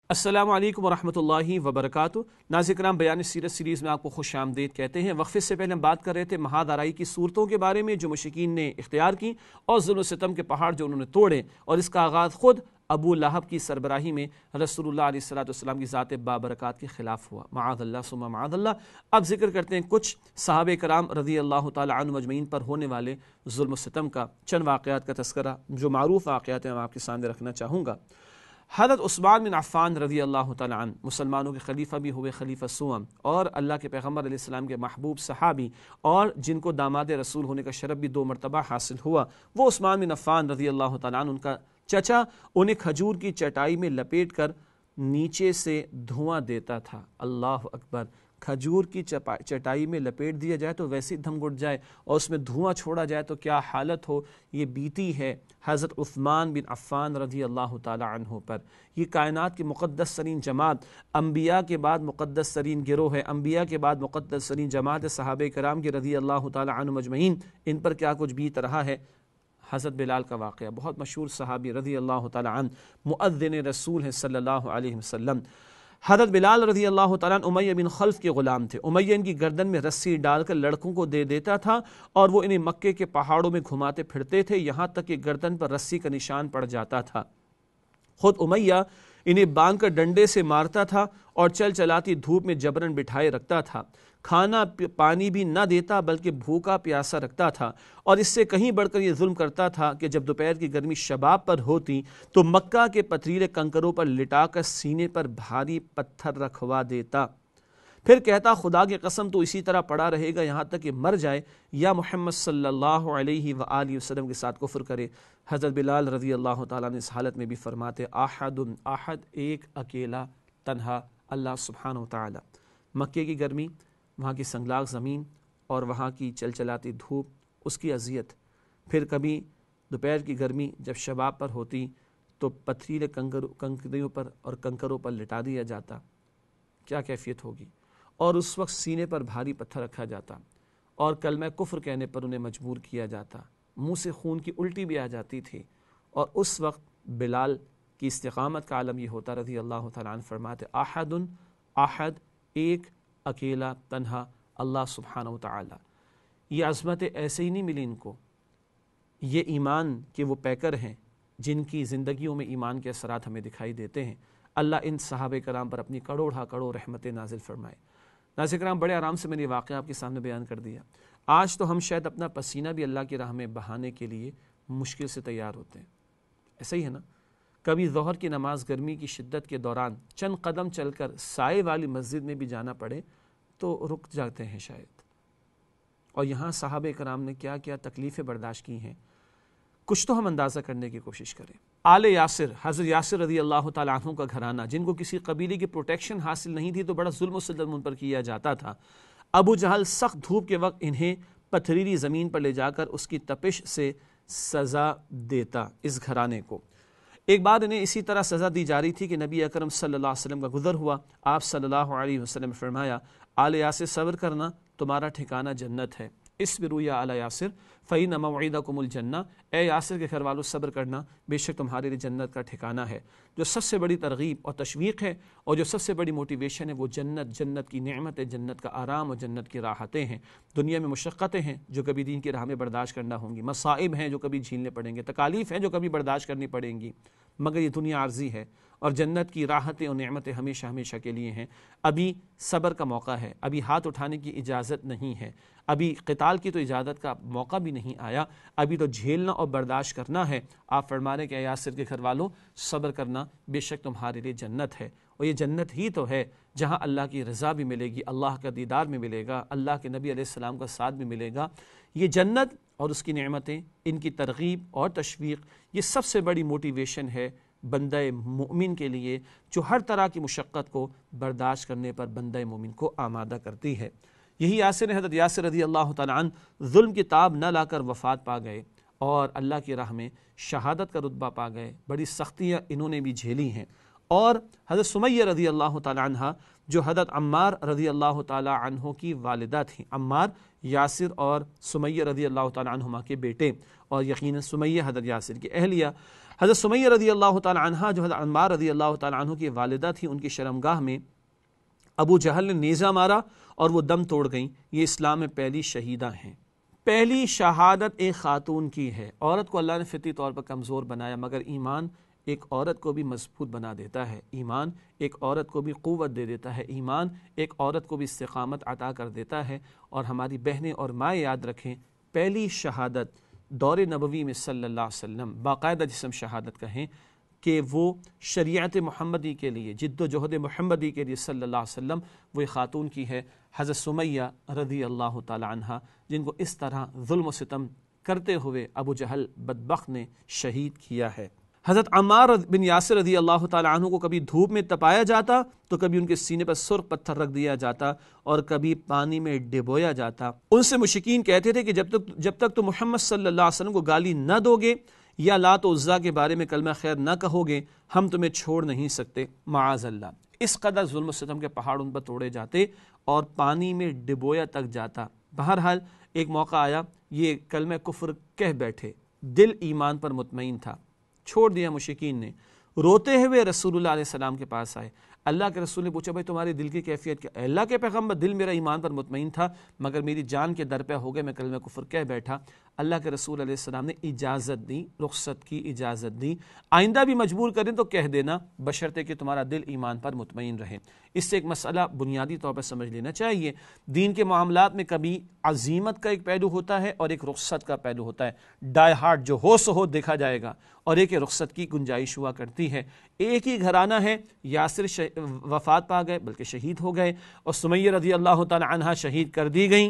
السلام علیکم ورحمۃ اللہ وبرکاتہ۔ ناظرین کرام، بیان سیرت سیریز میں آپ کو خوش آمدید کہتے ہیں۔ وقفے سے پہلے ہم بات کر رہے تھے مہاد آرائی کی صورتوں کے بارے میں جو مشرکین نے اختیار کی اور ظلم و ستم کے پہاڑ جو انہوں نے توڑے، اور اس کا آغاز خود ابو لہب کی سربراہی میں رسول اللہ علیہ الصلوۃ والسلام کی ذات بابرکات کے خلاف ہوا، معاذ اللہ ثم معاذ اللہ۔ اب ذکر کرتے ہیں کچھ صحابہ کرام رضی اللہ تعالی عنہ مجمعین پر ہونے والے ظلم و ستم کا، چند واقعات کا تذکرہ جو معروف واقعات ہیں میں آپ کے سامنے رکھنا چاہوں گا۔ حضرت عثمان بن عفان رضی اللہ تعالیٰ عنہ مسلمانوں کے خلیفہ بھی ہوئے، خلیفہ سوم، اور اللہ کے پیغمبر علیہ السلام کے محبوب صحابی، اور جن کو داماد رسول ہونے کا شرف بھی دو مرتبہ حاصل ہوا، وہ عثمان بن عفان رضی اللہ تعالیٰ عنہ، ان کا چچا انہیں کھجور کی چٹائی میں لپیٹ کر نیچے سے دھواں دیتا تھا۔ اللہ اکبر! کھجور کی چٹائی میں لپیٹ دیا جائے تو ویسے دھم گھٹ جائے، اور اس میں دھواں چھوڑا جائے تو کیا حالت ہو، یہ بیتی ہے حضرت عثمان بن عفان رضی اللہ تعالی عنہ پر۔ یہ کائنات کی مقدس ترین جماعت، انبیاء کے بعد مقدس ترین گروہ ہے، انبیاء کے بعد مقدس ترین جماعت ہے صحابہ کرام کی رضی اللہ تعالی عنہ مجمعین، ان پر کیا کچھ بیت رہا ہے۔ حضرت بلال کا واقعہ، بہت مشہور صحابی رضی اللہ تعالی عنہ، مؤذن رسول ہیں صلی اللہ علیہ وسلم۔ حضرت بلال رضی اللہ تعالیٰ عنہ امیہ بن خلف کے غلام تھے۔ امیہ ان کی گردن میں رسی ڈال کر لڑکوں کو دے دیتا تھا اور وہ انہیں مکے کے پہاڑوں میں گھماتے پھرتے تھے، یہاں تک کہ گردن پر رسی کا نشان پڑ جاتا تھا۔ خود امیہ انہیں باندھ کر ڈنڈے سے مارتا تھا اور چل چلاتی دھوپ میں جبرن بٹھائے رکھتا تھا، کھانا پانی بھی نہ دیتا بلکہ بھوکا پیاسا رکھتا تھا، اور اس سے کہیں بڑھ کر یہ ظلم کرتا تھا کہ جب دوپہر کی گرمی شباب پر ہوتی تو مکہ کے پتھریلے کنکروں پر لٹا کر سینے پر بھاری پتھر رکھوا دیتا، پھر کہتا خدا کی قسم تو اسی طرح پڑا رہے گا یہاں تک کہ مر جائے یا محمد صلی اللہ علیہ وآلہ وسلم کے ساتھ کفر کرے۔ حضرت بلال رضی اللہ تعالیٰ نے اس حالت میں بھی فرماتے، احد احد، ایک اکیلا تنہا اللہ سبحانہ وتعالی۔ مکے کی گرمی، وہاں کی سنگلاخ زمین اور وہاں کی چل چلاتی دھوپ، اس کی اذیت، پھر کبھی دوپہر کی گرمی جب شباب پر ہوتی تو پتھریلے کنکریوں پر اور کنکروں پر لٹا دیا جاتا، کیا کیفیت ہوگی، اور اس وقت سینے پر بھاری پتھر رکھا جاتا اور کلمہ کفر کہنے پر انہیں مجبور کیا جاتا، منہ سے خون کی الٹی بھی آ جاتی تھی، اور اس وقت بلال کی استقامت کا عالم یہ ہوتا رضی اللہ تعالیٰ عنہ، فرماتے احد احد، ایک اکیلا تنہا اللہ سبحانہ وتعالی۔ یہ عظمتیں ایسے ہی نہیں ملی ان کو، یہ ایمان کے وہ پیکر ہیں جن کی زندگیوں میں ایمان کے اثرات ہمیں دکھائی دیتے ہیں۔ اللہ ان صحابہ کرام پر اپنی کروڑ ہا کروڑ رحمتیں نازل فرمائے۔ ناظرین کرام، بڑے آرام سے میں نے یہ واقعہ آپ کے سامنے بیان کر دیا۔ آج تو ہم شاید اپنا پسینہ بھی اللہ کی راہ میں بہانے کے لیے مشکل سے تیار ہوتے ہیں، ایسا ہی ہے نا؟ کبھی ظہر کی نماز گرمی کی شدت کے دوران چند قدم چل کر سائے والی مسجد میں بھی جانا پڑے تو رک جاتے ہیں شاید۔ اور یہاں صحابہ کرام نے کیا کیا تکلیفیں برداشت کی ہیں، کچھ تو ہم اندازہ کرنے کی کوشش کریں۔ آل یاسر، حضرت یاسر رضی اللہ تعالیٰ عنہ کا گھرانہ، جن کو کسی قبیلے کی پروٹیکشن حاصل نہیں تھی تو بڑا ظلم و ستم ان پر کیا جاتا تھا۔ ابو جہل سخت دھوپ کے وقت انہیں پتھریلی زمین پر لے جا کر اس کی تپش سے سزا دیتا، اس گھرانے کو۔ ایک بار انہیں اسی طرح سزا دی جا رہی تھی کہ نبی اکرم صلی اللہ علیہ وسلم کا گزر ہوا۔ آپ صلی اللہ علیہ وسلم نے فرمایا، آل یاسر صبر کرنا، تمہارا ٹھکانہ جنت ہے۔ اصبروا یا آل یاسر فإن موعدکم الجنہ، اے یاسر کے گھر والوں صبر کرنا، بے شک تمہارے لیے جنت کا ٹھکانہ ہے۔ جو سب سے بڑی ترغیب اور تشویق ہے اور جو سب سے بڑی موٹیویشن ہے وہ جنت، جنت کی نعمت ہے، جنت کا آرام اور جنت کی راحتیں ہیں۔ دنیا میں مشقتیں ہیں جو کبھی دین کی راہ میں برداشت کرنا ہوں گی، مصائب ہیں جو کبھی جھیلنے پڑیں گے، تکالیف ہیں جو کبھی برداشت کرنی پڑیں گی، مگر یہ دنیا عارضی ہے اور جنت کی راحتیں اور نعمتیں ہمیشہ ہمیشہ کے لیے ہیں۔ ابھی صبر کا موقع ہے، ابھی ہاتھ اٹھانے کی اجازت نہیں ہے، ابھی قتال کی تو اجازت کا موقع بھی نہیں آیا، ابھی تو جھیلنا اور برداشت کرنا ہے۔ آپ فرما رہے کہ اے یاسر کے گھر والوں صبر کرنا، بے شک تمہارے لیے جنت ہے، اور یہ جنت ہی تو ہے جہاں اللہ کی رضا بھی ملے گی، اللہ کا دیدار بھی ملے گا، اللہ کے نبی علیہ السلام کا ساتھ بھی ملے گا۔ یہ جنت اور اس کی نعمتیں، ان کی ترغیب اور تشویق، یہ سب سے بڑی موٹیویشن ہے بندہ مومن کے لیے، جو ہر طرح کی مشقت کو برداشت کرنے پر بندہ مومن کو آمادہ کرتی ہے۔ یہی یاسر حضرت یاسر رضی اللہ تعالیٰ عنہ ظلم کی تاب نہ لا کر وفات پا گئے اور اللہ کی راہ میں شہادت کا رتبہ پا گئے۔ بڑی سختیاں انہوں نے بھی جھیلی ہیں۔ اور حضرت سمیہ رضی اللہ تعالیٰ عنہ، جو حضرت عمار رضی اللہ تعالیٰ عنہ کی والدہ تھیں، عمار یاسر اور سمیہ رضی اللہ تعالیٰ عنہما کے بیٹے، اور یقیناً سمیہ حضرت یاسر کی اہلیہ۔ حضرت سمیہ رضی اللہ تعالی عنہ جو حضرت عمار رضی اللہ تعالی عنہ کی والدہ تھی، ان کی شرمگاہ میں ابو جہل نے نیزہ مارا اور وہ دم توڑ گئیں۔ یہ اسلام میں پہلی شہیدہ ہیں۔ پہلی شہادت ایک خاتون کی ہے۔ عورت کو اللہ نے فطری طور پر کمزور بنایا، مگر ایمان ایک عورت کو بھی مضبوط بنا دیتا ہے، ایمان ایک عورت کو بھی قوت دے دیتا ہے، ایمان ایک عورت کو بھی استقامت عطا کر دیتا ہے۔ اور ہماری بہنیں اور مائیں یاد رکھیں، پہلی شہادت دور نبوی میں صلی اللہ علیہ وسلم باقاعدہ جسم شہادت کہیں کہ وہ شریعت محمدی کے لیے، جد و جہد محمدی کے لیے صلی اللہ علیہ وسلم وہ ایک خاتون کی ہے، حضرت سمیہ رضی اللہ تعالی عنہ، جن کو اس طرح ظلم و ستم کرتے ہوئے ابو جہل بدبخت نے شہید کیا ہے۔ حضرت عمار بن یاسر رضی اللہ تعالی عنہ کو کبھی دھوپ میں تپایا جاتا تو کبھی ان کے سینے پر سرخ پتھر رکھ دیا جاتا اور کبھی پانی میں ڈبویا جاتا۔ ان سے مشرکین کہتے تھے کہ جب تک جب تک تو محمد صلی اللہ علیہ وسلم کو گالی نہ دو گے یا لات و عزیٰ کے بارے میں کلمہ خیر نہ کہو گے، ہم تمہیں چھوڑ نہیں سکتے، معاذ اللہ۔ اس قدر ظلم و ستم کے پہاڑ ان پر توڑے جاتے اور پانی میں ڈبویا تک جاتا۔ بہرحال ایک موقع آیا، یہ کلمہ کفر کہہ بیٹھے، دل ایمان پر مطمئن تھا، چھوڑ دیا مشرکین نے۔ روتے ہوئے رسول اللہ علیہ السلام کے پاس آئے۔ اللہ کے رسول نے پوچھا، بھائی تمہارے دل کی کیفیت کیا؟ اللہ کے پیغمبر، دل میرا ایمان پر مطمئن تھا، مگر میری جان کے در پہ ہو گئے، میں کلمہ کفر کہہ بیٹھا۔ اللہ کے رسول علیہ السلام نے اجازت دی، رخصت کی اجازت دی، آئندہ بھی مجبور کریں تو کہہ دینا، بشرطے کہ تمہارا دل ایمان پر مطمئن رہے۔ اس سے ایک مسئلہ بنیادی طور پر سمجھ لینا چاہیے، دین کے معاملات میں کبھی عزیمت کا ایک پہلو ہوتا ہے اور ایک رخصت کا پہلو ہوتا ہے۔ ڈائی ہارڈ جو ہو سو ہو دیکھا جائے گا، اور ایک رخصت کی گنجائش ہوا کرتی ہے۔ ایک ہی گھرانہ ہے، یاسر ش... وفات پا گئے بلکہ شہید ہو گئے، اور سمیہ رضی اللہ تعالی عنہ شہید کر دی گئیں،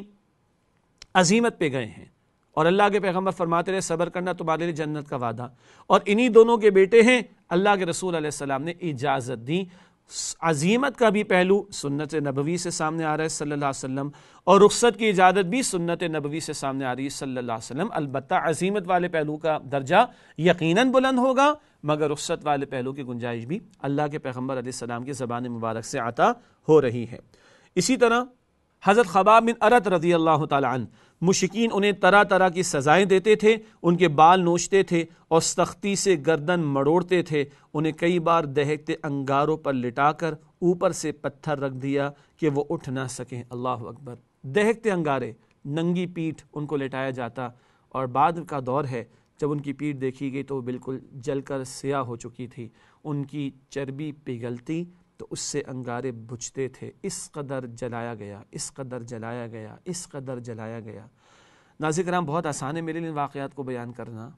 عزیمت پہ گئے ہیں۔ اور اللہ کے پیغمبر فرماتے رہے، صبر کرنا تمہارے لیے جنت کا وعدہ۔ اور انہی دونوں کے بیٹے ہیں، اللہ کے رسول علیہ السلام نے اجازت دی۔ عزیمت کا بھی پہلو سنت نبوی سے سامنے آ رہا ہے صلی اللہ علیہ وسلم، اور رخصت کی اجازت بھی سنت نبوی سے سامنے آ رہی ہے صلی اللہ علیہ وسلم۔ البتہ عزیمت والے پہلو کا درجہ یقیناً بلند ہوگا، مگر رخصت والے پہلو کی گنجائش بھی اللہ کے پیغمبر علیہ السلام کی زبان مبارک سے عطا ہو رہی ہے۔ اسی طرح حضرت خباب بن ارت رضی اللہ تعالی عنہ، مشرکین انہیں طرح طرح کی سزائیں دیتے تھے، ان کے بال نوچتے تھے اور سختی سے گردن مڑوڑتے تھے، انہیں کئی بار دہکتے انگاروں پر لٹا کر اوپر سے پتھر رکھ دیا کہ وہ اٹھ نہ سکیں۔ اللہ اکبر، دہکتے انگارے، ننگی پیٹھ ان کو لٹایا جاتا، اور بعد کا دور ہے جب ان کی پیٹھ دیکھی گئی تو وہ بالکل جل کر سیاہ ہو چکی تھی، ان کی چربی پگھلتی تو اس سے انگارے بجھتے تھے۔ اس قدر جلایا گیا، اس قدر جلایا گیا، اس قدر جلایا گیا۔ ناظرین کرام، بہت آسان ہے میرے لیے ان واقعات کو بیان کرنا۔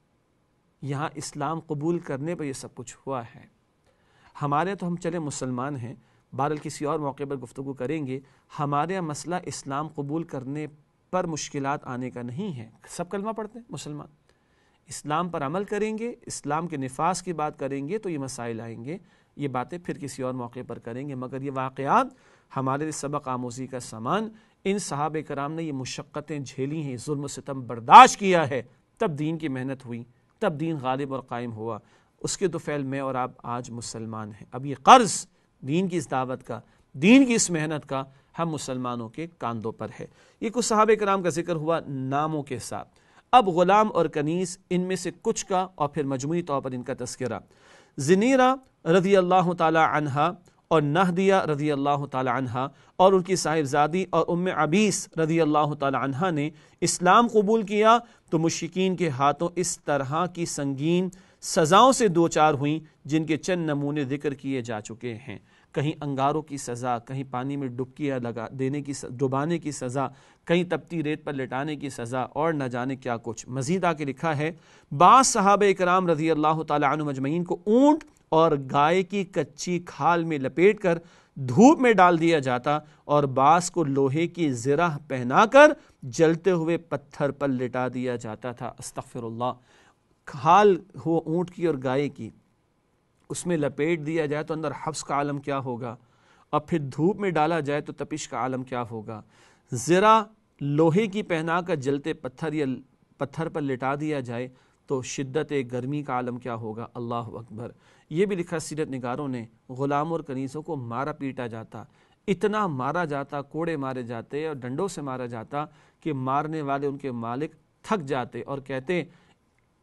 یہاں اسلام قبول کرنے پر یہ سب کچھ ہوا ہے۔ ہمارے تو ہم چلے مسلمان ہیں، بہرحال کسی اور موقع پر گفتگو کریں گے۔ ہمارے یہاں مسئلہ اسلام قبول کرنے پر مشکلات آنے کا نہیں ہے، سب کلمہ پڑھتے ہیں مسلمان، اسلام پر عمل کریں گے، اسلام کے نفاذ کی بات کریں گے تو یہ مسائل آئیں گے، یہ باتیں پھر کسی اور موقع پر کریں گے۔ مگر یہ واقعات ہمارے لیے سبق آموزی کا سامان، ان صحابہ کرام نے یہ مشقتیں جھیلی ہیں، ظلم و ستم برداشت کیا ہے، تب دین کی محنت ہوئی، تب دین غالب اور قائم ہوا۔ اس کے دوفعل میں اور آپ آج مسلمان ہیں۔ اب یہ قرض دین کی اس دعوت کا، دین کی اس محنت کا ہم مسلمانوں کے کاندھوں پر ہے۔ یہ کچھ صحابہ کرام کا ذکر ہوا ناموں کے ساتھ۔ اب غلام اور کنیز، ان میں سے کچھ کا اور پھر مجموعی طور پر ان کا تذکرہ۔ زنیرہ رضی اللہ تعالی عنہا اور نہدیہ رضی اللہ تعالی عنہا اور ان کی صاحبزادی اور ام عبیس رضی اللہ تعالی عنہا نے اسلام قبول کیا تو مشرکین کے ہاتھوں اس طرح کی سنگین سزاؤں سے دوچار ہوئیں جن کے چند نمونے ذکر کیے جا چکے ہیں۔ کہیں انگاروں کی سزا، کہیں پانی میں ڈبکیاں لگا دینے کی ڈبانے کی سزا، کہیں تپتی ریت پر لٹانے کی سزا، اور نہ جانے کیا کچھ۔ مزید آ کے لکھا ہے، بعض صحابہ اکرام رضی اللہ تعالی عنہم اجمعین کو اونٹ اور گائے کی کچی کھال میں لپیٹ کر دھوپ میں ڈال دیا جاتا اور بعض کو لوہے کی زرہ پہنا کر جلتے ہوئے پتھر پر لٹا دیا جاتا تھا۔ استغفر اللہ، کھال ہو اونٹ کی اور گائے کی، اس میں لپیٹ دیا جائے تو اندر حبس کا عالم کیا ہوگا، اور پھر دھوپ میں ڈالا جائے تو تپش کا عالم کیا ہوگا۔ زرہ لوہے کی پہنا کر جلتے پتھر یا پتھر پر لٹا دیا جائے تو شدت گرمی کا عالم کیا ہوگا۔ اللہ اکبر۔ یہ بھی لکھا سیرت نگاروں نے، غلام اور کنیزوں کو مارا پیٹا جاتا، اتنا مارا جاتا، کوڑے مارے جاتے اور ڈنڈوں سے مارا جاتا کہ مارنے والے ان کے مالک تھک جاتے اور کہتے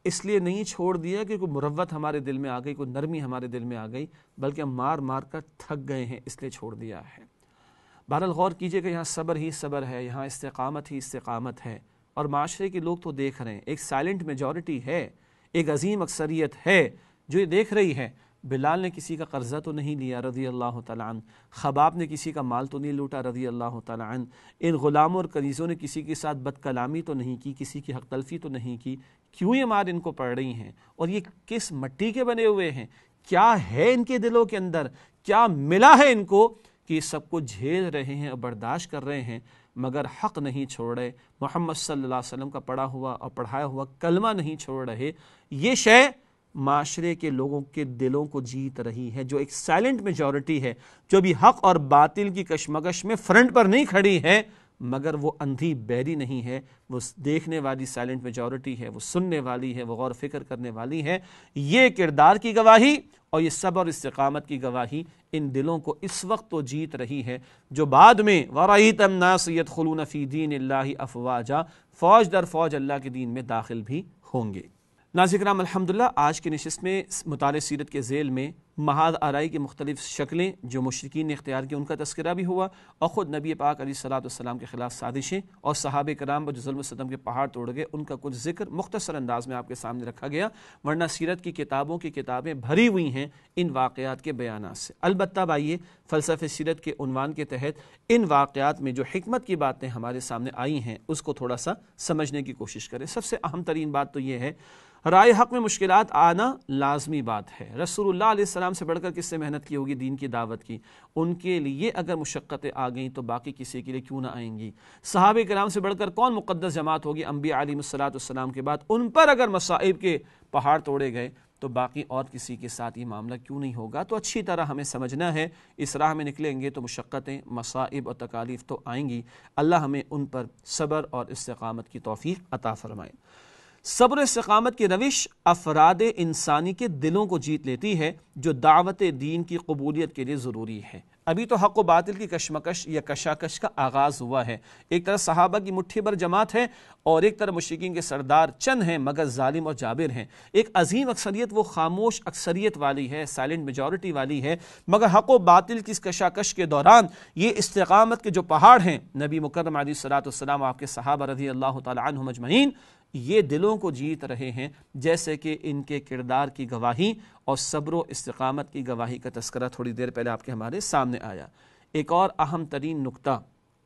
اس لیے نہیں چھوڑ دیا کہ کوئی مروت ہمارے دل میں آ گئی، کوئی نرمی ہمارے دل میں آ گئی، بلکہ ہم مار مار کر تھک گئے ہیں اس لیے چھوڑ دیا ہے۔ بہرحال غور کیجئے کہ یہاں صبر ہی صبر ہے، یہاں استقامت ہی استقامت ہے، اور معاشرے کے لوگ تو دیکھ رہے ہیں، ایک سائلنٹ میجورٹی ہے، ایک عظیم اکثریت ہے جو یہ دیکھ رہی ہے۔ بلال نے کسی کا قرضہ تو نہیں لیا رضی اللہ تعالیٰ عنہ، خباب نے کسی کا مال تو نہیں لوٹا رضی اللہ تعالیٰ عنہ، ان غلاموں اور کنیزوں نے کسی کے ساتھ بد کلامی تو نہیں کی، کسی کی حق تلفی تو نہیں کی۔ کیوں یہ مار ان کو پڑ رہی ہیں؟ اور یہ کس مٹی کے بنے ہوئے ہیں؟ کیا ہے ان کے دلوں کے اندر؟ کیا ملا ہے ان کو کہ سب کو جھیل رہے ہیں اور برداشت کر رہے ہیں مگر حق نہیں چھوڑ رہے، محمد صلی اللہ علیہ وسلم کا پڑھا ہوا اور پڑھایا ہوا کلمہ نہیں چھوڑ رہے؟ یہ شے معاشرے کے لوگوں کے دلوں کو جیت رہی ہے، جو ایک سائلنٹ میجورٹی ہے، جو بھی حق اور باطل کی کشمکش میں فرنٹ پر نہیں کھڑی ہے، مگر وہ اندھی بیری نہیں ہے، وہ دیکھنے والی سائلنٹ میجورٹی ہے، وہ سننے والی ہے، وہ غور فکر کرنے والی ہے۔ یہ کردار کی گواہی اور یہ صبر اور استقامت کی گواہی ان دلوں کو اس وقت تو جیت رہی ہے جو بعد میں وَرَأَيْتَ النَّاسَ يَدْخُلُونَ فِي دِينِ اللَّهِ أَفْوَاجًا فوج در فوج اللہ کے دین میں داخل بھی ہوں گے۔ ناظرین کرام، الحمدللہ آج کی نشست میں مطالعہ سیرت کے ذیل میں محاذ آرائی کی مختلف شکلیں جو مشرکین نے اختیار کی ان کا تذکرہ بھی ہوا، اور خود نبی پاک علیہ الصلوۃ والسلام کے خلاف سازشیں اور صحابہ کرام پر جو ظلم و ستم کے پہاڑ توڑ گئے ان کا کچھ ذکر مختصر انداز میں آپ کے سامنے رکھا گیا، ورنہ سیرت کی کتابوں کی کتابیں بھری ہوئی ہیں ان واقعات کے بیانات سے۔ البتہ بھائیے، فلسفہ سیرت کے عنوان کے تحت ان واقعات میں جو حکمت کی باتیں ہمارے سامنے آئی ہیں اس کو تھوڑا سا سمجھنے کی کوشش کریں۔ سب سے اہم ترین بات تو یہ ہے، رائے حق میں مشکلات آنا لازمی بات ہے۔ رسول اللہ علیہ السلام سے بڑھ کر کس سے محنت کی ہوگی دین کی دعوت کی؟ ان کے لیے اگر مشقتیں آ گئیں تو باقی کسی کے لیے کیوں نہ آئیں گی؟ صحابہ کرام سے بڑھ کر کون مقدس جماعت ہوگی انبیاء علیہ الصلوۃ والسلام کے بعد؟ ان پر اگر مصائب کے پہاڑ توڑے گئے تو باقی اور کسی کے ساتھ یہ معاملہ کیوں نہیں ہوگا؟ تو اچھی طرح ہمیں سمجھنا ہے، اس راہ میں نکلیں گے تو مشقتیں، مصائب اور تکالیف تو آئیں گی، اللہ ہمیں ان پر صبر اور استقامت کی توفیق عطا فرمائے۔ صبر و استقامت کی روش افراد انسانی کے دلوں کو جیت لیتی ہے جو دعوت دین کی قبولیت کے لیے ضروری ہے۔ ابھی تو حق و باطل کی کشمکش یا کشاکش کا آغاز ہوا ہے، ایک طرف صحابہ کی مٹھی بھر جماعت ہے اور ایک طرف مشرکین کے سردار چند ہیں مگر ظالم اور جابر ہیں۔ ایک عظیم اکثریت وہ خاموش اکثریت والی ہے، سائلنٹ میجورٹی والی ہے، مگر حق و باطل کی اس کشاکش کے دوران یہ استقامت کے جو پہاڑ ہیں، نبی مکرم علیہ الصلوۃ والسلام آپ کے صحابہ رضی اللہ تعالی عنہم اجمعین، یہ دلوں کو جیت رہے ہیں، جیسے کہ ان کے کردار کی گواہی اور صبر و استقامت کی گواہی کا تذکرہ تھوڑی دیر پہلے آپ کے ہمارے سامنے آیا۔ ایک اور اہم ترین نقطہ،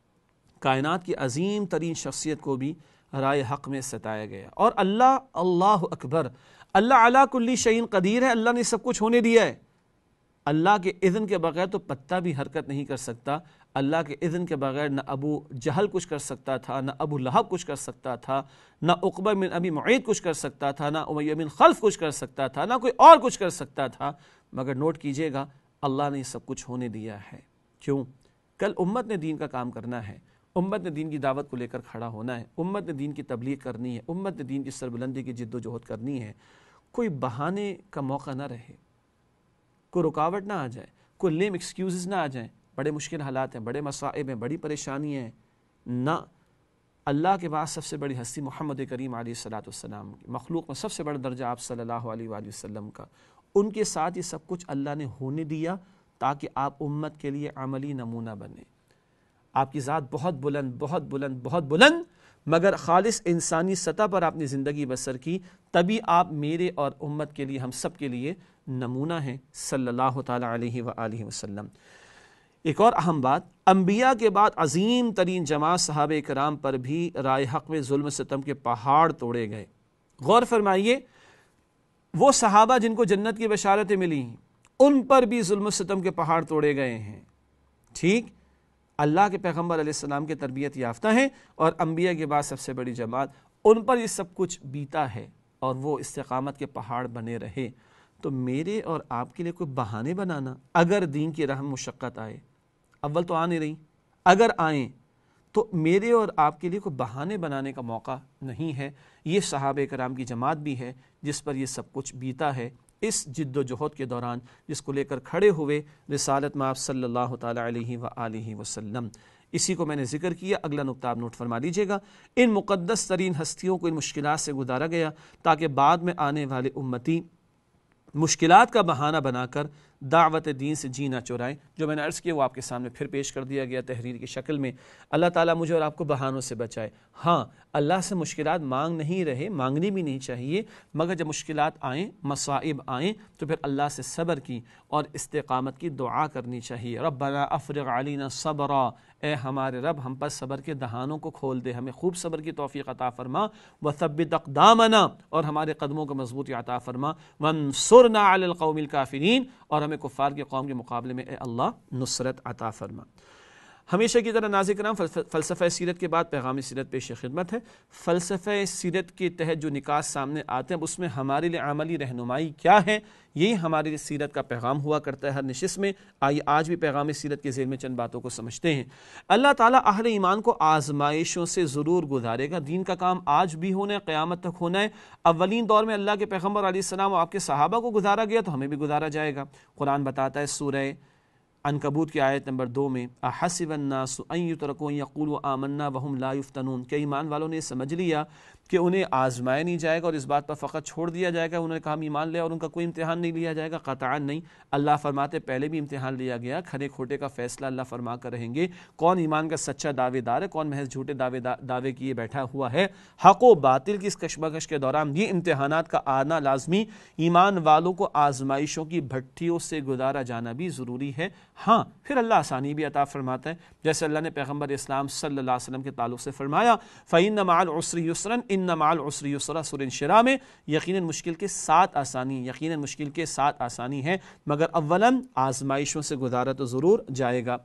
کائنات کی عظیم ترین شخصیت کو بھی رائے حق میں ستایا گیا، اور اللہ اللہ اکبر، اللہ علی کل شیء قدیر ہے، اللہ نے سب کچھ ہونے دیا ہے۔ اللہ کے اذن کے بغیر تو پتہ بھی حرکت نہیں کر سکتا، اللہ کے اذن کے بغیر نہ ابو جہل کچھ کر سکتا تھا، نہ ابو لہب کچھ کر سکتا تھا، نہ عقبہ بن ابی معیط کچھ کر سکتا تھا، نہ امیہ بن خلف کچھ کر سکتا تھا، نہ کوئی اور کچھ کر سکتا تھا، مگر نوٹ کیجئے گا اللہ نے سب کچھ ہونے دیا ہے۔ کیوں؟ کل امت نے دین کا کام کرنا ہے، امت نے دین کی دعوت کو لے کر کھڑا ہونا ہے، امت نے دین کی تبلیغ کرنی ہے، امت نے دین کی سربلندی کی جد و جہد کرنی ہے۔ کوئی بہانے کا موقع نہ رہے، کوئی رکاوٹ نہ آ جائے، کوئی لیم ایکسکیوزز نہ آ جائیں۔ بڑے مشکل حالات ہیں، بڑے مصائب ہیں، بڑی پریشانیاں ہیں، نہ اللہ کے بعد سب سے بڑی ہستی محمد کریم علیہ الصلوۃ والسلام کی، مخلوق میں سب سے بڑا درجہ آپ صلی اللہ علیہ وآلہ وسلم کا، ان کے ساتھ یہ سب کچھ اللہ نے ہونے دیا تاکہ آپ امت کے لیے عملی نمونہ بنیں۔ آپ کی ذات بہت بلند بہت بلند بہت بلند، مگر خالص انسانی سطح پر آپ نے زندگی بسر کی، تبھی آپ میرے اور امت کے لیے، ہم سب کے لیے نمونہ ہیں صلی اللہ تعالی علیہ وآلہ وسلم۔ ایک اور اہم بات، انبیاء کے بعد عظیم ترین جماعت صحابہ کرام پر بھی رائے حق میں ظلم و ستم کے پہاڑ توڑے گئے۔ غور فرمائیے، وہ صحابہ جن کو جنت کی بشارتیں ملی ان پر بھی ظلم و ستم کے پہاڑ توڑے گئے ہیں۔ ٹھیک، اللہ کے پیغمبر علیہ السلام کے تربیت یافتہ ہیں اور انبیاء کے بعد سب سے بڑی جماعت، ان پر یہ سب کچھ بیتا ہے اور وہ استقامت کے پہاڑ بنے رہے۔ تو میرے اور آپ کے لیے کوئی بہانے بنانا، اگر دین کی راہ میں مشقت آئے، اول تو آ نہیں رہی، اگر آئیں تو میرے اور آپ کے لیے کوئی بہانے بنانے کا موقع نہیں ہے۔ یہ صحابہ کرام کی جماعت بھی ہے جس پر یہ سب کچھ بیتا ہے اس جد و جہد کے دوران، جس کو لے کر کھڑے ہوئے رسالت میں آپ صلی اللہ تعالی علیہ وآلہ وسلم۔ اسی کو میں نے ذکر کیا، اگلا نقطہ آپ نوٹ فرما لیجئے گا۔ ان مقدس ترین ہستیوں کو ان مشکلات سے گزارا گیا تاکہ بعد میں آنے والے امتی مشکلات کا بہانہ بنا کر دعوت دین سے جینا چرائیں۔ جو میں نے عرض کیا وہ آپ کے سامنے پھر پیش کر دیا گیا تحریر کی شکل میں۔ اللہ تعالیٰ مجھے اور آپ کو بہانوں سے بچائے۔ ہاں، اللہ سے مشکلات مانگ نہیں رہے، مانگنی بھی نہیں چاہیے، مگر جب مشکلات آئیں، مصائب آئیں تو پھر اللہ سے صبر کی اور استقامت کی دعا کرنی چاہیے۔ ربنا افرغ علینا صبرا، اے ہمارے رب ہم پر صبر کے دہانوں کو کھول دے، ہمیں خوب صبر کی توفیق عطا فرما، وثبت اقدامنا، اور ہمارے قدموں کو مضبوطی عطا فرما، وانصرنا علی القوم الکافرین، اور ہمیں کفار کے قوم کے مقابلے میں اے اللہ نصرت عطا فرما۔ ہمیشہ کی طرح ناظرین کرام، فلسفہ سیرت کے بعد پیغام سیرت پیش خدمت ہے۔ فلسفہ سیرت کے تحت جو نکات سامنے آتے ہیں اس میں ہمارے لیے عملی رہنمائی کیا ہے، یہی ہماری سیرت کا پیغام ہوا کرتا ہے ہر نشست میں۔ آئیے آج بھی پیغام سیرت کے ذیل میں چند باتوں کو سمجھتے ہیں۔ اللہ تعالیٰ اہل ایمان کو آزمائشوں سے ضرور گزارے گا۔ دین کا کام آج بھی ہونا ہے، قیامت تک ہونا ہے۔ اولین دور میں اللہ کے پیغمبر علیہ السلام اور آپ کے صحابہ کو گزارا گیا تو ہمیں بھی گزارا جائے گا۔ قرآن بتاتا ہے سورہ عنکبوت کی آیت نمبر دو میں، احسب الناس ان یترکوا ان یقولوا آمنا وہم لا یفتنون، کہ ایمان والوں نے سمجھ لیا کہ انہیں آزمایا نہیں جائے گا اور اس بات پر فقط چھوڑ دیا جائے گا، انہوں نے کہا ہم ایمان لے اور ان کا کوئی امتحان نہیں لیا جائے گا؟ قطعاً نہیں۔ اللہ فرماتے پہلے بھی امتحان لیا گیا، کھرے کھوٹے کا فیصلہ اللہ فرما کر رہیں گے، کون ایمان کا سچا دعوے دار ہے، کون محض جھوٹے دعوے دعوے کیے بیٹھا ہوا ہے۔ حق و باطل کی اس کشمکش کے دوران یہ امتحانات کا آنا لازمی، ایمان والوں کو آزمائشوں کی بھٹیوں سے گزارا جانا بھی ضروری ہے۔ ہاں، پھر اللہ آسانی بھی عطا فرماتا ہے، جیسے اللہ نے پیغمبر اسلام صلی اللہ علیہ وسلم کے تعلق سے فرمایا فَإِنَّ مَعَ الْعُسْرِ يُسْرًا إِنَّ مَعَ الْعُسْرِ يُسْرًا، سورہ انشراح میں، یقیناً مشکل کے ساتھ آسانی، یقیناً مشکل کے ساتھ آسانی ہے، مگر اولاً آزمائشوں سے گزارا تو ضرور جائے گا۔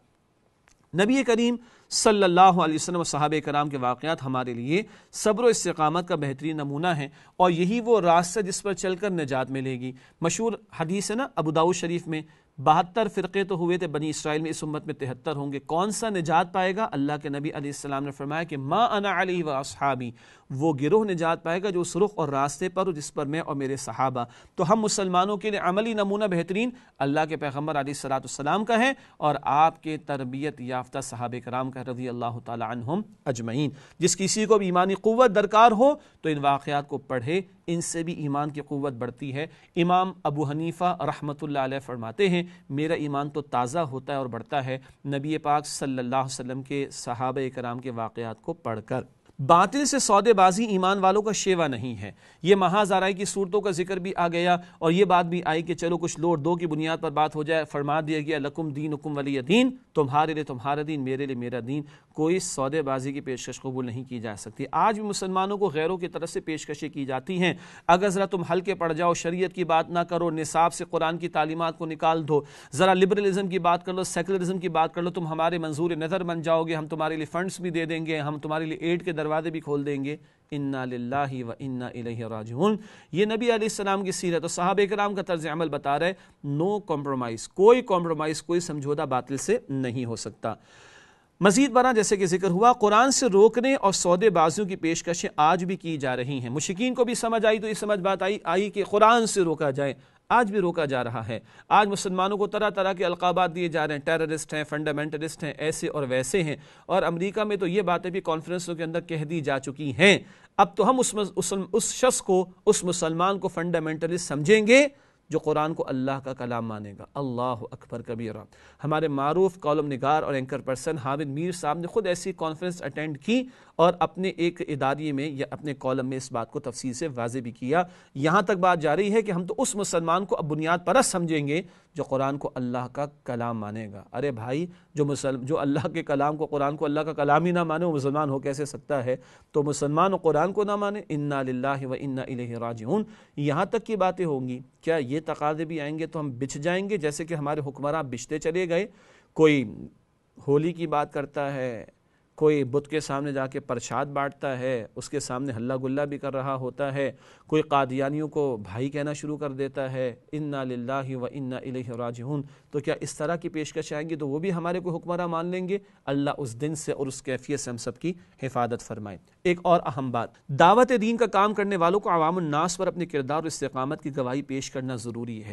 نبی کریم صلی اللہ علیہ وسلم و صحابہ کرام کے واقعات ہمارے لیے صبر و استقامت کا بہترین نمونہ ہیں، اور یہی وہ راستہ جس پر چل کر نجات ملے گی۔ مشہور حدیث ہے نا ابو داؤد شریف میں، بہتر فرقے تو ہوئے تھے بنی اسرائیل میں، اس امت میں تہتر ہوں گے، کون سا نجات پائے گا؟ اللہ کے نبی علیہ السلام نے فرمایا کہ ما انا علیہ و اصحابی، وہ گروہ نجات پائے گا جو اس رخ اور راستے پر جس پر میں اور میرے صحابہ۔ تو ہم مسلمانوں کے لیے عملی نمونہ بہترین اللہ کے پیغمبر علیہ الصلوۃ والسلام کا ہے اور آپ کے تربیت یافتہ صحابہ کرام کا رضی اللہ تعالی عنہم اجمعین۔ جس کسی کو بھی ایمانی قوت درکار ہو تو ان واقعات کو پڑھے، ان سے بھی ایمان کی قوت بڑھتی ہے۔ امام ابو حنیفہ رحمۃ اللہ علیہ فرماتے ہیں میرا ایمان تو تازہ ہوتا ہے اور بڑھتا ہے نبی پاک صلی اللہ علیہ وسلم کے صحابہ کرام کے واقعات کو پڑھ کر۔ باطل سے سودے بازی ایمان والوں کا شیوا نہیں ہے۔ یہ محاذ آرائی کی صورتوں کا ذکر بھی آ گیا اور یہ بات بھی آئی کہ چلو کچھ لوٹ دو کی بنیاد پر بات ہو جائے۔ فرما دیا گیا لکم دینکم ولی دین، تمہارے لیے تمہارا دین، میرے لیے میرا دین۔ کوئی سودے بازی کی پیشکش قبول نہیں کی جا سکتی۔ آج بھی مسلمانوں کو غیروں کی طرف سے پیشکشیں کی جاتی ہیں، اگر ذرا تم ہلکے پڑ جاؤ، شریعت کی بات نہ کرو، نصاب سے قرآن کی تعلیمات کو نکال دو، ذرا لبرلزم کی بات کر لو، سیکولرزم کی بات کر لو، تم ہمارے منظور نظر بن جاؤ گے، ہم تمہارے لیے فنڈز بھی دے دیں گے، ہم تمہارے لیے ایڈ کے دروازے بھی کھول دیں گے۔ انا للہ و انا الیہ راجعون۔ یہ نبی علیہ السلام کی سیرت اور صحابہ کرام کا طرز عمل بتا رہے، نو کمپرومائز، کوئی کمپرومائز، کوئی سمجھوتا باطل سے نہیں ہو سکتا۔ مزید برآں جیسے کہ ذکر ہوا، قرآن سے روکنے اور سودے بازیوں کی پیشکشیں آج بھی کی جا رہی ہیں۔ مشرکین کو بھی سمجھ آئی تو یہ سمجھ بات آئی آئی کہ قرآن سے روکا جائے، آج بھی روکا جا رہا ہے۔ آج مسلمانوں کو طرح طرح کے القابات دیے جا رہے ہیں، ٹیررسٹ ہیں، فنڈامنٹلسٹ ہیں، ایسے اور ویسے ہیں، اور امریکہ میں تو یہ باتیں بھی کانفرنسوں کے اندر کہہ دی جا چکی ہیں۔ اب تو ہم اس اس, اس شخص کو، اس مسلمان کو فنڈامنٹلسٹ سمجھیں گے جو قرآن کو اللہ کا کلام مانے گا۔ اللہ اکبر کبیرہ۔ ہمارے معروف کالم نگار اور اینکر پرسن حامد میر صاحب نے خود ایسی کانفرنس اٹینڈ کی اور اپنے ایک اداریے میں یا اپنے کالم میں اس بات کو تفصیل سے واضح بھی کیا۔ یہاں تک بات جاری ہے کہ ہم تو اس مسلمان کو اب بنیاد پرست سمجھیں گے جو قرآن کو اللہ کا کلام مانے گا۔ ارے بھائی، جو مسلم جو اللہ کے کلام کو، قرآن کو اللہ کا کلام ہی نہ مانے، وہ مسلمان ہو کیسے سکتا ہے؟ تو مسلمان و قرآن کو نہ مانے، انا للہ و انا الیہ راجعون، یہاں تک کی باتیں ہوں گی۔ کیا یہ تقاضے بھی آئیں گے تو ہم بچھ جائیں گے جیسے کہ ہمارے حکمراں بچھتے چلے گئے؟ کوئی ہولی کی بات کرتا ہے، کوئی بت کے سامنے جا کے پرشاد بانٹتا ہے، اس کے سامنے ہلا گلا بھی کر رہا ہوتا ہے، کوئی قادیانیوں کو بھائی کہنا شروع کر دیتا ہے، انا للہ و انا الیہ راجعون۔ تو کیا اس طرح کی پیشکش آئیں گی تو وہ بھی ہمارے کوئی حکمراں مان لیں گے؟ اللہ اس دن سے اور اس کیفیت سے ہم سب کی حفاظت فرمائے۔ ایک اور اہم بات، دعوت دین کا کام کرنے والوں کو عوام الناس پر اپنے کردار اور استقامت کی گواہی پیش کرنا ضروری ہے۔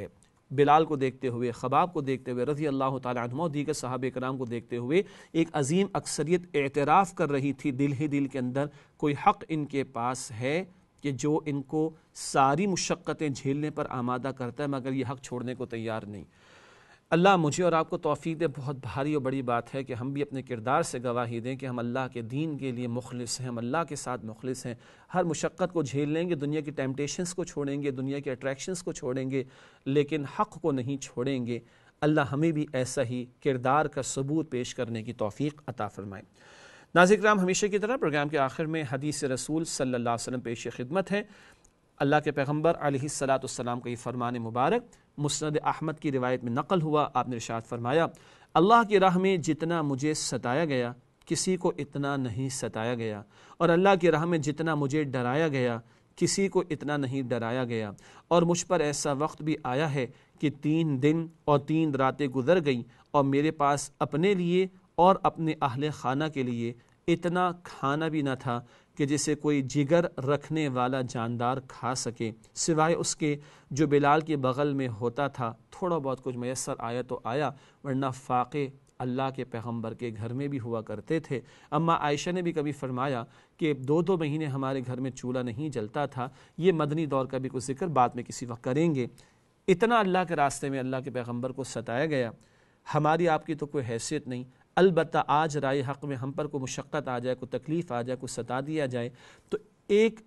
بلال کو دیکھتے ہوئے، خباب کو دیکھتے ہوئے رضی اللہ تعالیٰ عنہما اور دیگر صحابہ کرام کو دیکھتے ہوئے ایک عظیم اکثریت اعتراف کر رہی تھی دل ہی دل کے اندر، کوئی حق ان کے پاس ہے کہ جو ان کو ساری مشقتیں جھیلنے پر آمادہ کرتا ہے مگر یہ حق چھوڑنے کو تیار نہیں۔ اللہ مجھے اور آپ کو توفیق دے۔ بہت بھاری اور بڑی بات ہے کہ ہم بھی اپنے کردار سے گواہی دیں کہ ہم اللہ کے دین کے لیے مخلص ہیں، ہم اللہ کے ساتھ مخلص ہیں، ہر مشقت کو جھیل لیں گے، دنیا کی ٹیمپٹیشنز کو چھوڑیں گے، دنیا کے اٹریکشنز کو چھوڑیں گے، لیکن حق کو نہیں چھوڑیں گے۔ اللہ ہمیں بھی ایسا ہی کردار کا ثبوت پیش کرنے کی توفیق عطا فرمائے۔ ناظرین کرام، ہمیشہ کی طرح پروگرام کے آخر میں حدیث رسول صلی اللہ علیہ وسلم پیش خدمت ہے۔ اللہ کے پیغمبر علیہ الصلاۃ والسلام کا یہ فرمان مبارک مسند احمد کی روایت میں نقل ہوا۔ آپ نے ارشاد فرمایا، اللہ کی راہ میں جتنا مجھے ستایا گیا کسی کو اتنا نہیں ستایا گیا، اور اللہ کی راہ میں جتنا مجھے ڈرایا گیا کسی کو اتنا نہیں ڈرایا گیا، اور مجھ پر ایسا وقت بھی آیا ہے کہ تین دن اور تین راتیں گزر گئیں اور میرے پاس اپنے لیے اور اپنے اہل خانہ کے لیے اتنا کھانا بھی نہ تھا کہ جسے کوئی جگر رکھنے والا جاندار کھا سکے، سوائے اس کے جو بلال کے بغل میں ہوتا تھا۔ تھوڑا بہت کچھ میسر آیا تو آیا، ورنہ فاقے اللہ کے پیغمبر کے گھر میں بھی ہوا کرتے تھے۔ اما عائشہ نے بھی کبھی فرمایا کہ دو دو مہینے ہمارے گھر میں چولہا نہیں جلتا تھا۔ یہ مدنی دور کا بھی کچھ ذکر بعد میں کسی وقت کریں گے۔ اتنا اللہ کے راستے میں اللہ کے پیغمبر کو ستایا گیا، ہماری آپ کی تو کوئی حیثیت نہیں۔ البتہ آج رائے حق میں ہم پر کوئی مشقت آ جائے، کوئی تکلیف آ جائے، کوئی ستا دیا جائے تو ایک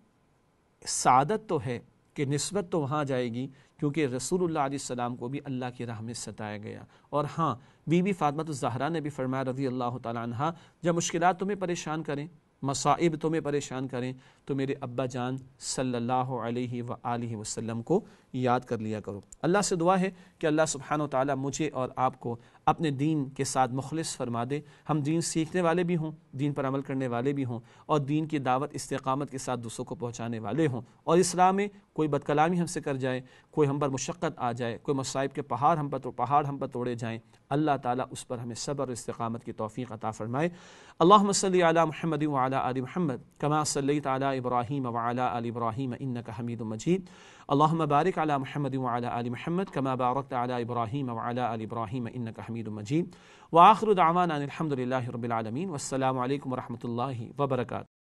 سعادت تو ہے کہ نسبت تو وہاں جائے گی، کیونکہ رسول اللہ علیہ السلام کو بھی اللہ کی راہ میں ستایا گیا۔ اور ہاں، بی بی فاطمہ الزہرا نے بھی فرمایا رضی اللہ تعالیٰ عنہا، جب مشکلات تمہیں پریشان کریں، مصائب تمہیں پریشان کریں تو میرے ابا جان صلی اللہ علیہ وآلہ وسلم کو یاد کر لیا کرو۔ اللہ سے دعا ہے کہ اللہ سبحانہ و تعالیٰ مجھے اور آپ کو اپنے دین کے ساتھ مخلص فرما دے، ہم دین سیکھنے والے بھی ہوں، دین پر عمل کرنے والے بھی ہوں، اور دین کی دعوت استقامت کے ساتھ دوسروں کو پہنچانے والے ہوں، اور اسلام میں کوئی بد کلامی ہم سے کر جائے، کوئی ہم پر مشقت آ جائے، کوئی مصائب کے پہاڑ ہم پر پہاڑ ہم پر توڑے جائیں، اللہ تعالیٰ اس پر ہمیں صبر اور استقامت کی توفیق عطا فرمائے۔ اللہم صلی علی محمد وعلی آل محمد کما صلیت علی ابراہیم وعلی آل ابراہیم انک حمید مجید۔ اللہم بارک علی محمد وعلی آل محمد کما بارکت علی ابراہیم وعلی آل ابراہیم انک حمید مجید۔ وآخر دعوانا ان الحمد للہ رب العالمین، والسلام علیکم ورحمۃ اللہ وبرکاتہ۔